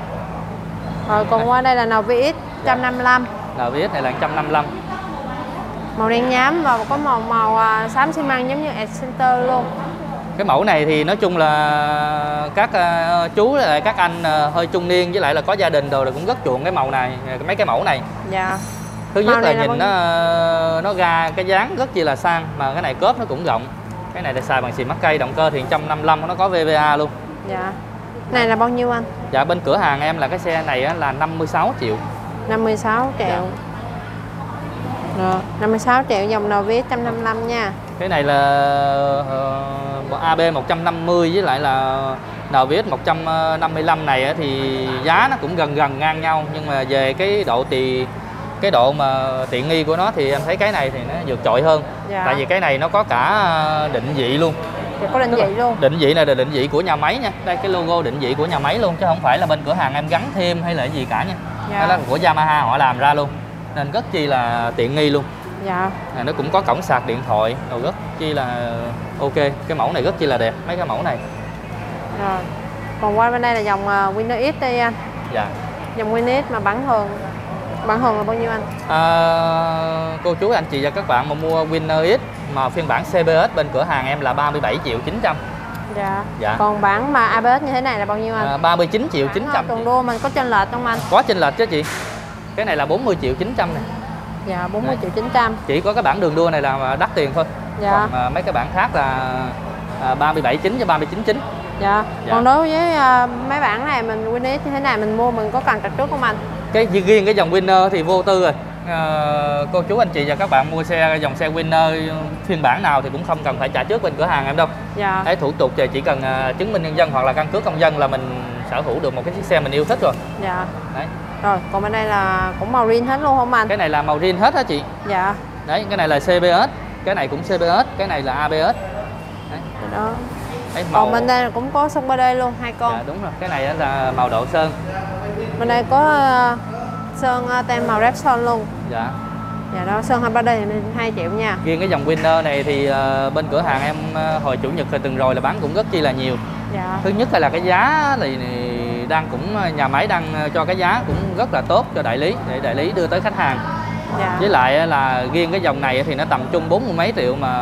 Rồi còn Đây. qua đây là en vê ích một trăm năm mươi lăm. en vê ích này là một trăm năm mươi lăm. Màu đen nhám và có màu màu xám xi măng giống như Excenter luôn. Cái mẫu này thì nói chung là các uh, chú lại các anh uh, hơi trung niên với lại là có gia đình rồi cũng rất chuộng cái màu này, mấy cái mẫu này. Dạ. Thứ nhất Màu là này là nhìn bao nó nó ra cái dáng rất chi là sang, mà cái này cốp nó cũng rộng. Cái này là xài bằng xì mắc cây, động cơ thì một trăm năm mươi lăm, nó có vê vê a luôn. Dạ. Này là bao nhiêu anh? Dạ bên cửa hàng em là cái xe này á, là năm mươi sáu triệu. năm mươi sáu triệu. Dạ. Rồi, năm mươi sáu triệu dòng en vê ích một trăm năm mươi lăm nha. Cái này là uh, a bê một trăm năm mươi với lại là en vê ích một trăm năm mươi lăm này á, thì giá nó cũng gần gần ngang nhau, nhưng mà về cái độ thì cái độ mà tiện nghi của nó thì em thấy cái này thì nó vượt trội hơn. Dạ. Tại vì cái này nó có cả định vị luôn. Dạ, có định vị luôn. Định vị này là định vị của nhà máy nha. Đây cái logo định vị của nhà máy luôn, chứ không phải là bên cửa hàng em gắn thêm hay là cái gì cả nha. Dạ. Đó là của Yamaha họ làm ra luôn, nên rất chi là tiện nghi luôn. Dạ. À, nó cũng có cổng sạc điện thoại, rồi rất chi là ok. Cái mẫu này rất chi là đẹp, mấy cái mẫu này. Rồi. Còn qua bên đây là dòng uh, Winner X đây anh. Dạ. Dòng Winner X mà bản thường. Bản thường là bao nhiêu anh? À, cô chú anh chị và các bạn mà mua Winner X mà phiên bản xê bê ét bên cửa hàng em là ba mươi bảy triệu chín trăm. Dạ. Dạ. Còn bản mà a bê ét như thế này là bao nhiêu anh? À, ba mươi chín triệu chín trăm. Tuần đua mình có chênh lệch không anh? Có chênh lệch chứ chị. cái này là bốn mươi triệu chín trăm này. Dạ bốn mươi triệu chín trăm. Chỉ có cái bản đường đua này là đắt tiền thôi. Dạ. Còn à, mấy cái bản khác là à, ba mươi bảy chín cho ba mươi chín chín. Dạ. Dạ. Còn đối với uh, mấy bản này mình Winner như thế này mình mua mình có cần trả trước không anh? Cái riêng cái dòng Winner thì vô tư rồi. À, cô chú anh chị và các bạn mua xe dòng xe Winner phiên bản nào thì cũng không cần phải trả trước bên cửa hàng em đâu. Dạ. Cái thủ tục thì chỉ cần uh, chứng minh nhân dân hoặc là căn cước công dân là mình sở hữu được một cái chiếc xe mình yêu thích rồi. Dạ. Đấy. Rồi còn bên đây là cũng màu green hết luôn không anh? Cái này là màu green hết á chị. Dạ. Đấy, cái này là xê bê ét, cái này cũng xê bê ét, cái này là a bê ét. Đấy. Đó. Đấy, màu... Còn bên đây cũng có sơn ba D luôn, hai con. Dạ, đúng rồi, cái này là màu độ sơn. Bên đây có uh, sơn uh, tem màu Repsol luôn. Dạ. Dạ đó, sơn hai ba D thì hai triệu nha. Riêng cái dòng Winner này thì uh, bên cửa hàng em uh, hồi chủ nhật hồi tuần rồi là bán cũng rất chi là nhiều. Dạ. Thứ nhất là cái giá thì đang cũng nhà máy đang cho cái giá cũng rất là tốt cho đại lý để đại lý đưa tới khách hàng. Dạ. Với lại là riêng cái dòng này thì nó tầm trung bốn mươi mấy triệu mà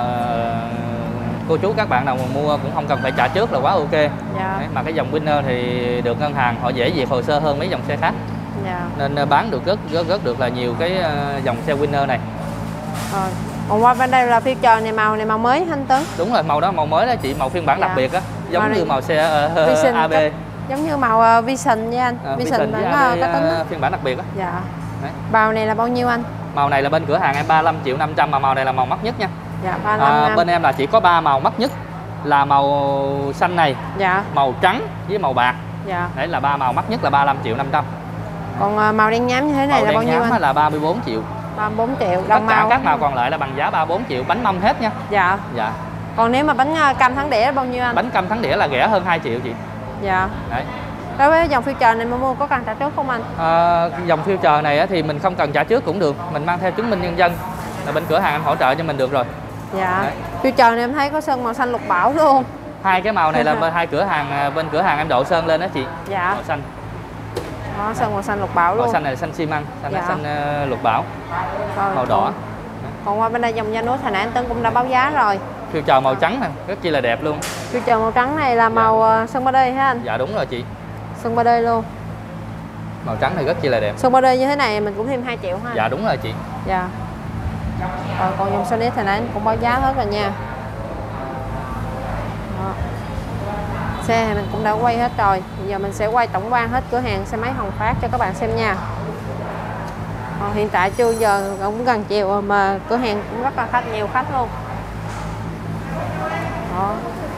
cô chú các bạn nào mà mua cũng không cần phải trả trước là quá ok. Dạ. Đấy, mà cái dòng Winner thì được ngân hàng họ dễ duyệt hồ sơ hơn mấy dòng xe khác. Dạ. Nên bán được rất rất rất được là nhiều cái dòng xe Winner này. Rồi. Còn qua bên đây là Future này, màu này màu mới anh Tuấn. Đúng rồi, màu đó màu mới đó chị, màu phiên bản Dạ. đặc biệt á, giống Màu như này... màu xe uh, Vision a bê. Cấp... giống như màu uh, Vision nha anh. À, Vision, Vision bản với uh, a bê, cá tính á. phiên bản đặc biệt á. Dạ. Đấy. Màu này là bao nhiêu anh? Màu này là bên cửa hàng em ba mươi lăm triệu năm trăm, mà màu này là màu mắc nhất nha. Dạ ba mươi lăm À, năm. bên em là chỉ có ba màu mắc nhất là màu xanh này, Dạ. màu trắng với màu bạc. Dạ. Đấy là ba màu mắc nhất là ba mươi lăm triệu năm trăm. Còn uh, màu đen nhám như thế này Màu là bao đen nhiêu nhám anh? là ba mươi bốn triệu. ba mươi bốn triệu. Tất Đồng cả màu. các màu còn lại là bằng giá ba mươi bốn triệu, bánh mâm hết nha. Dạ. Dạ. Còn nếu mà bánh uh, cam thắng đĩa là bao nhiêu anh? Bánh cam thắng đĩa là rẻ hơn hai triệu chị. Dạ. Đấy. Đối với dòng Future này mà mua có cần trả trước không anh? À, dòng Future này á, thì mình không cần trả trước cũng được, mình mang theo chứng minh nhân dân là bên cửa hàng em hỗ trợ cho mình được rồi. Dạ. Đấy. Future này em thấy có sơn màu xanh lục bảo luôn. Hai cái màu này là bên hai cửa hàng bên cửa hàng em độ sơn lên đó chị. Dạ. Màu xanh. Đó, sơn màu xanh lục bảo luôn. Màu xanh này là xanh xi măng, xanh Dạ. là xanh uh, lục bảo. Rồi, Màu đỏ. Còn, còn qua bên đây dòng Janus hồi nãy anh Tuấn cũng đã báo giá rồi. Future màu trắng nè, rất chi là đẹp luôn. Future màu trắng này là màu uh, sơn ba D hả anh? Dạ đúng rồi chị. Sơn ba D luôn. Màu trắng này rất chi là đẹp. Sơn ba D như thế này mình cũng thêm hai triệu ha. Dạ đúng rồi chị. Dạ. Rồi còn dòng Sonix hồi nãy anh cũng báo giá hết rồi nha. Đó. Xe thì mình cũng đã quay hết rồi. Bây giờ mình sẽ quay tổng quan hết cửa hàng xe máy Hồng Phát cho các bạn xem nha. Còn hiện tại chưa giờ cũng gần chiều rồi mà cửa hàng cũng rất là khách, nhiều khách luôn. Đó.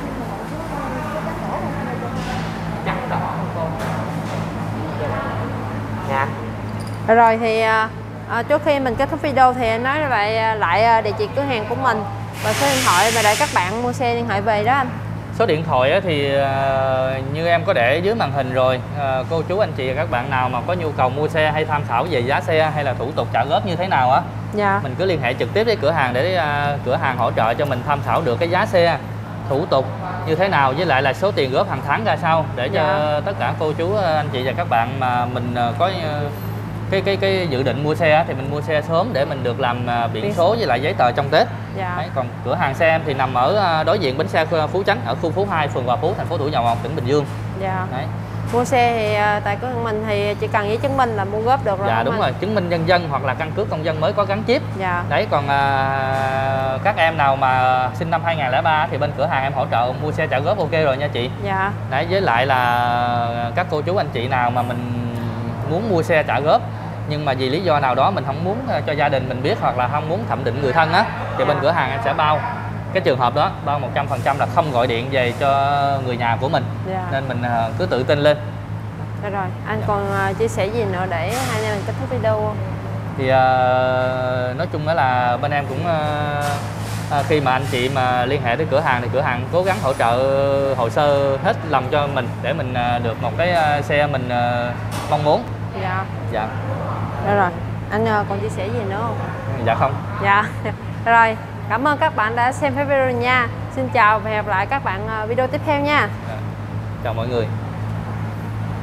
Dạ. Rồi thì à, trước khi mình kết thúc video thì anh nói lại lại địa chỉ cửa hàng của mình và số điện thoại mà để các bạn mua xe liên hệ về đó anh. Số điện thoại á thì uh, như em có để dưới màn hình rồi. Uh, cô chú anh chị và các bạn nào mà có nhu cầu mua xe hay tham khảo về giá xe hay là thủ tục trả góp như thế nào á, dạ. mình cứ liên hệ trực tiếp với cửa hàng để uh, cửa hàng hỗ trợ cho mình tham khảo được cái giá xe, thủ tục như thế nào, với lại là số tiền góp hàng tháng ra sao, để cho dạ. tất cả cô chú anh chị và các bạn mà mình uh, có uh, cái cái cái dự định mua xe thì mình mua xe sớm để mình được làm uh, biển số với lại giấy tờ trong Tết. Dạ. Đấy, còn cửa hàng xe em thì nằm ở đối diện bến xe Phú Chánh, ở khu phố hai, phường Hòa Phú, thành phố Thủ Dầu Một, tỉnh Bình Dương. Dạ. Đấy. Mua xe thì tại cửa hàng mình thì chỉ cần giấy chứng minh là mua góp được rồi. Dạ đúng anh? Rồi, chứng minh nhân dân hoặc là căn cước công dân mới có gắn chip. Dạ. Đấy, còn à, các em nào mà sinh năm hai nghìn không trăm lẻ ba thì bên cửa hàng em hỗ trợ mua xe trả góp ok rồi nha chị. Dạ. Đấy, với lại là các cô chú anh chị nào mà mình muốn mua xe trả góp nhưng mà vì lý do nào đó mình không muốn cho gia đình mình biết hoặc là không muốn thẩm định người thân á, thì bên cửa hàng em sẽ bao cái trường hợp đó, bao một trăm phần trăm là không gọi điện về cho người nhà của mình. Dạ. Nên mình cứ tự tin lên. Được rồi, anh còn chia sẻ gì nữa để hai anh em mình kết thúc video không? Thì uh, nói chung đó là bên em cũng uh, khi mà anh chị mà liên hệ tới cửa hàng thì cửa hàng cố gắng hỗ trợ hồ sơ hết lòng cho mình để mình uh, được một cái uh, xe mình uh, mong muốn. Dạ. Dạ. Được rồi, anh uh, còn chia sẻ gì nữa không? Dạ không. Dạ. Rồi, cảm ơn các bạn đã xem video nha. Xin chào và hẹn gặp lại các bạn uh, video tiếp theo nha. Dạ. Chào mọi người.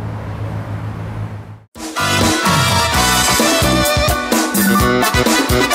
We'll be right back.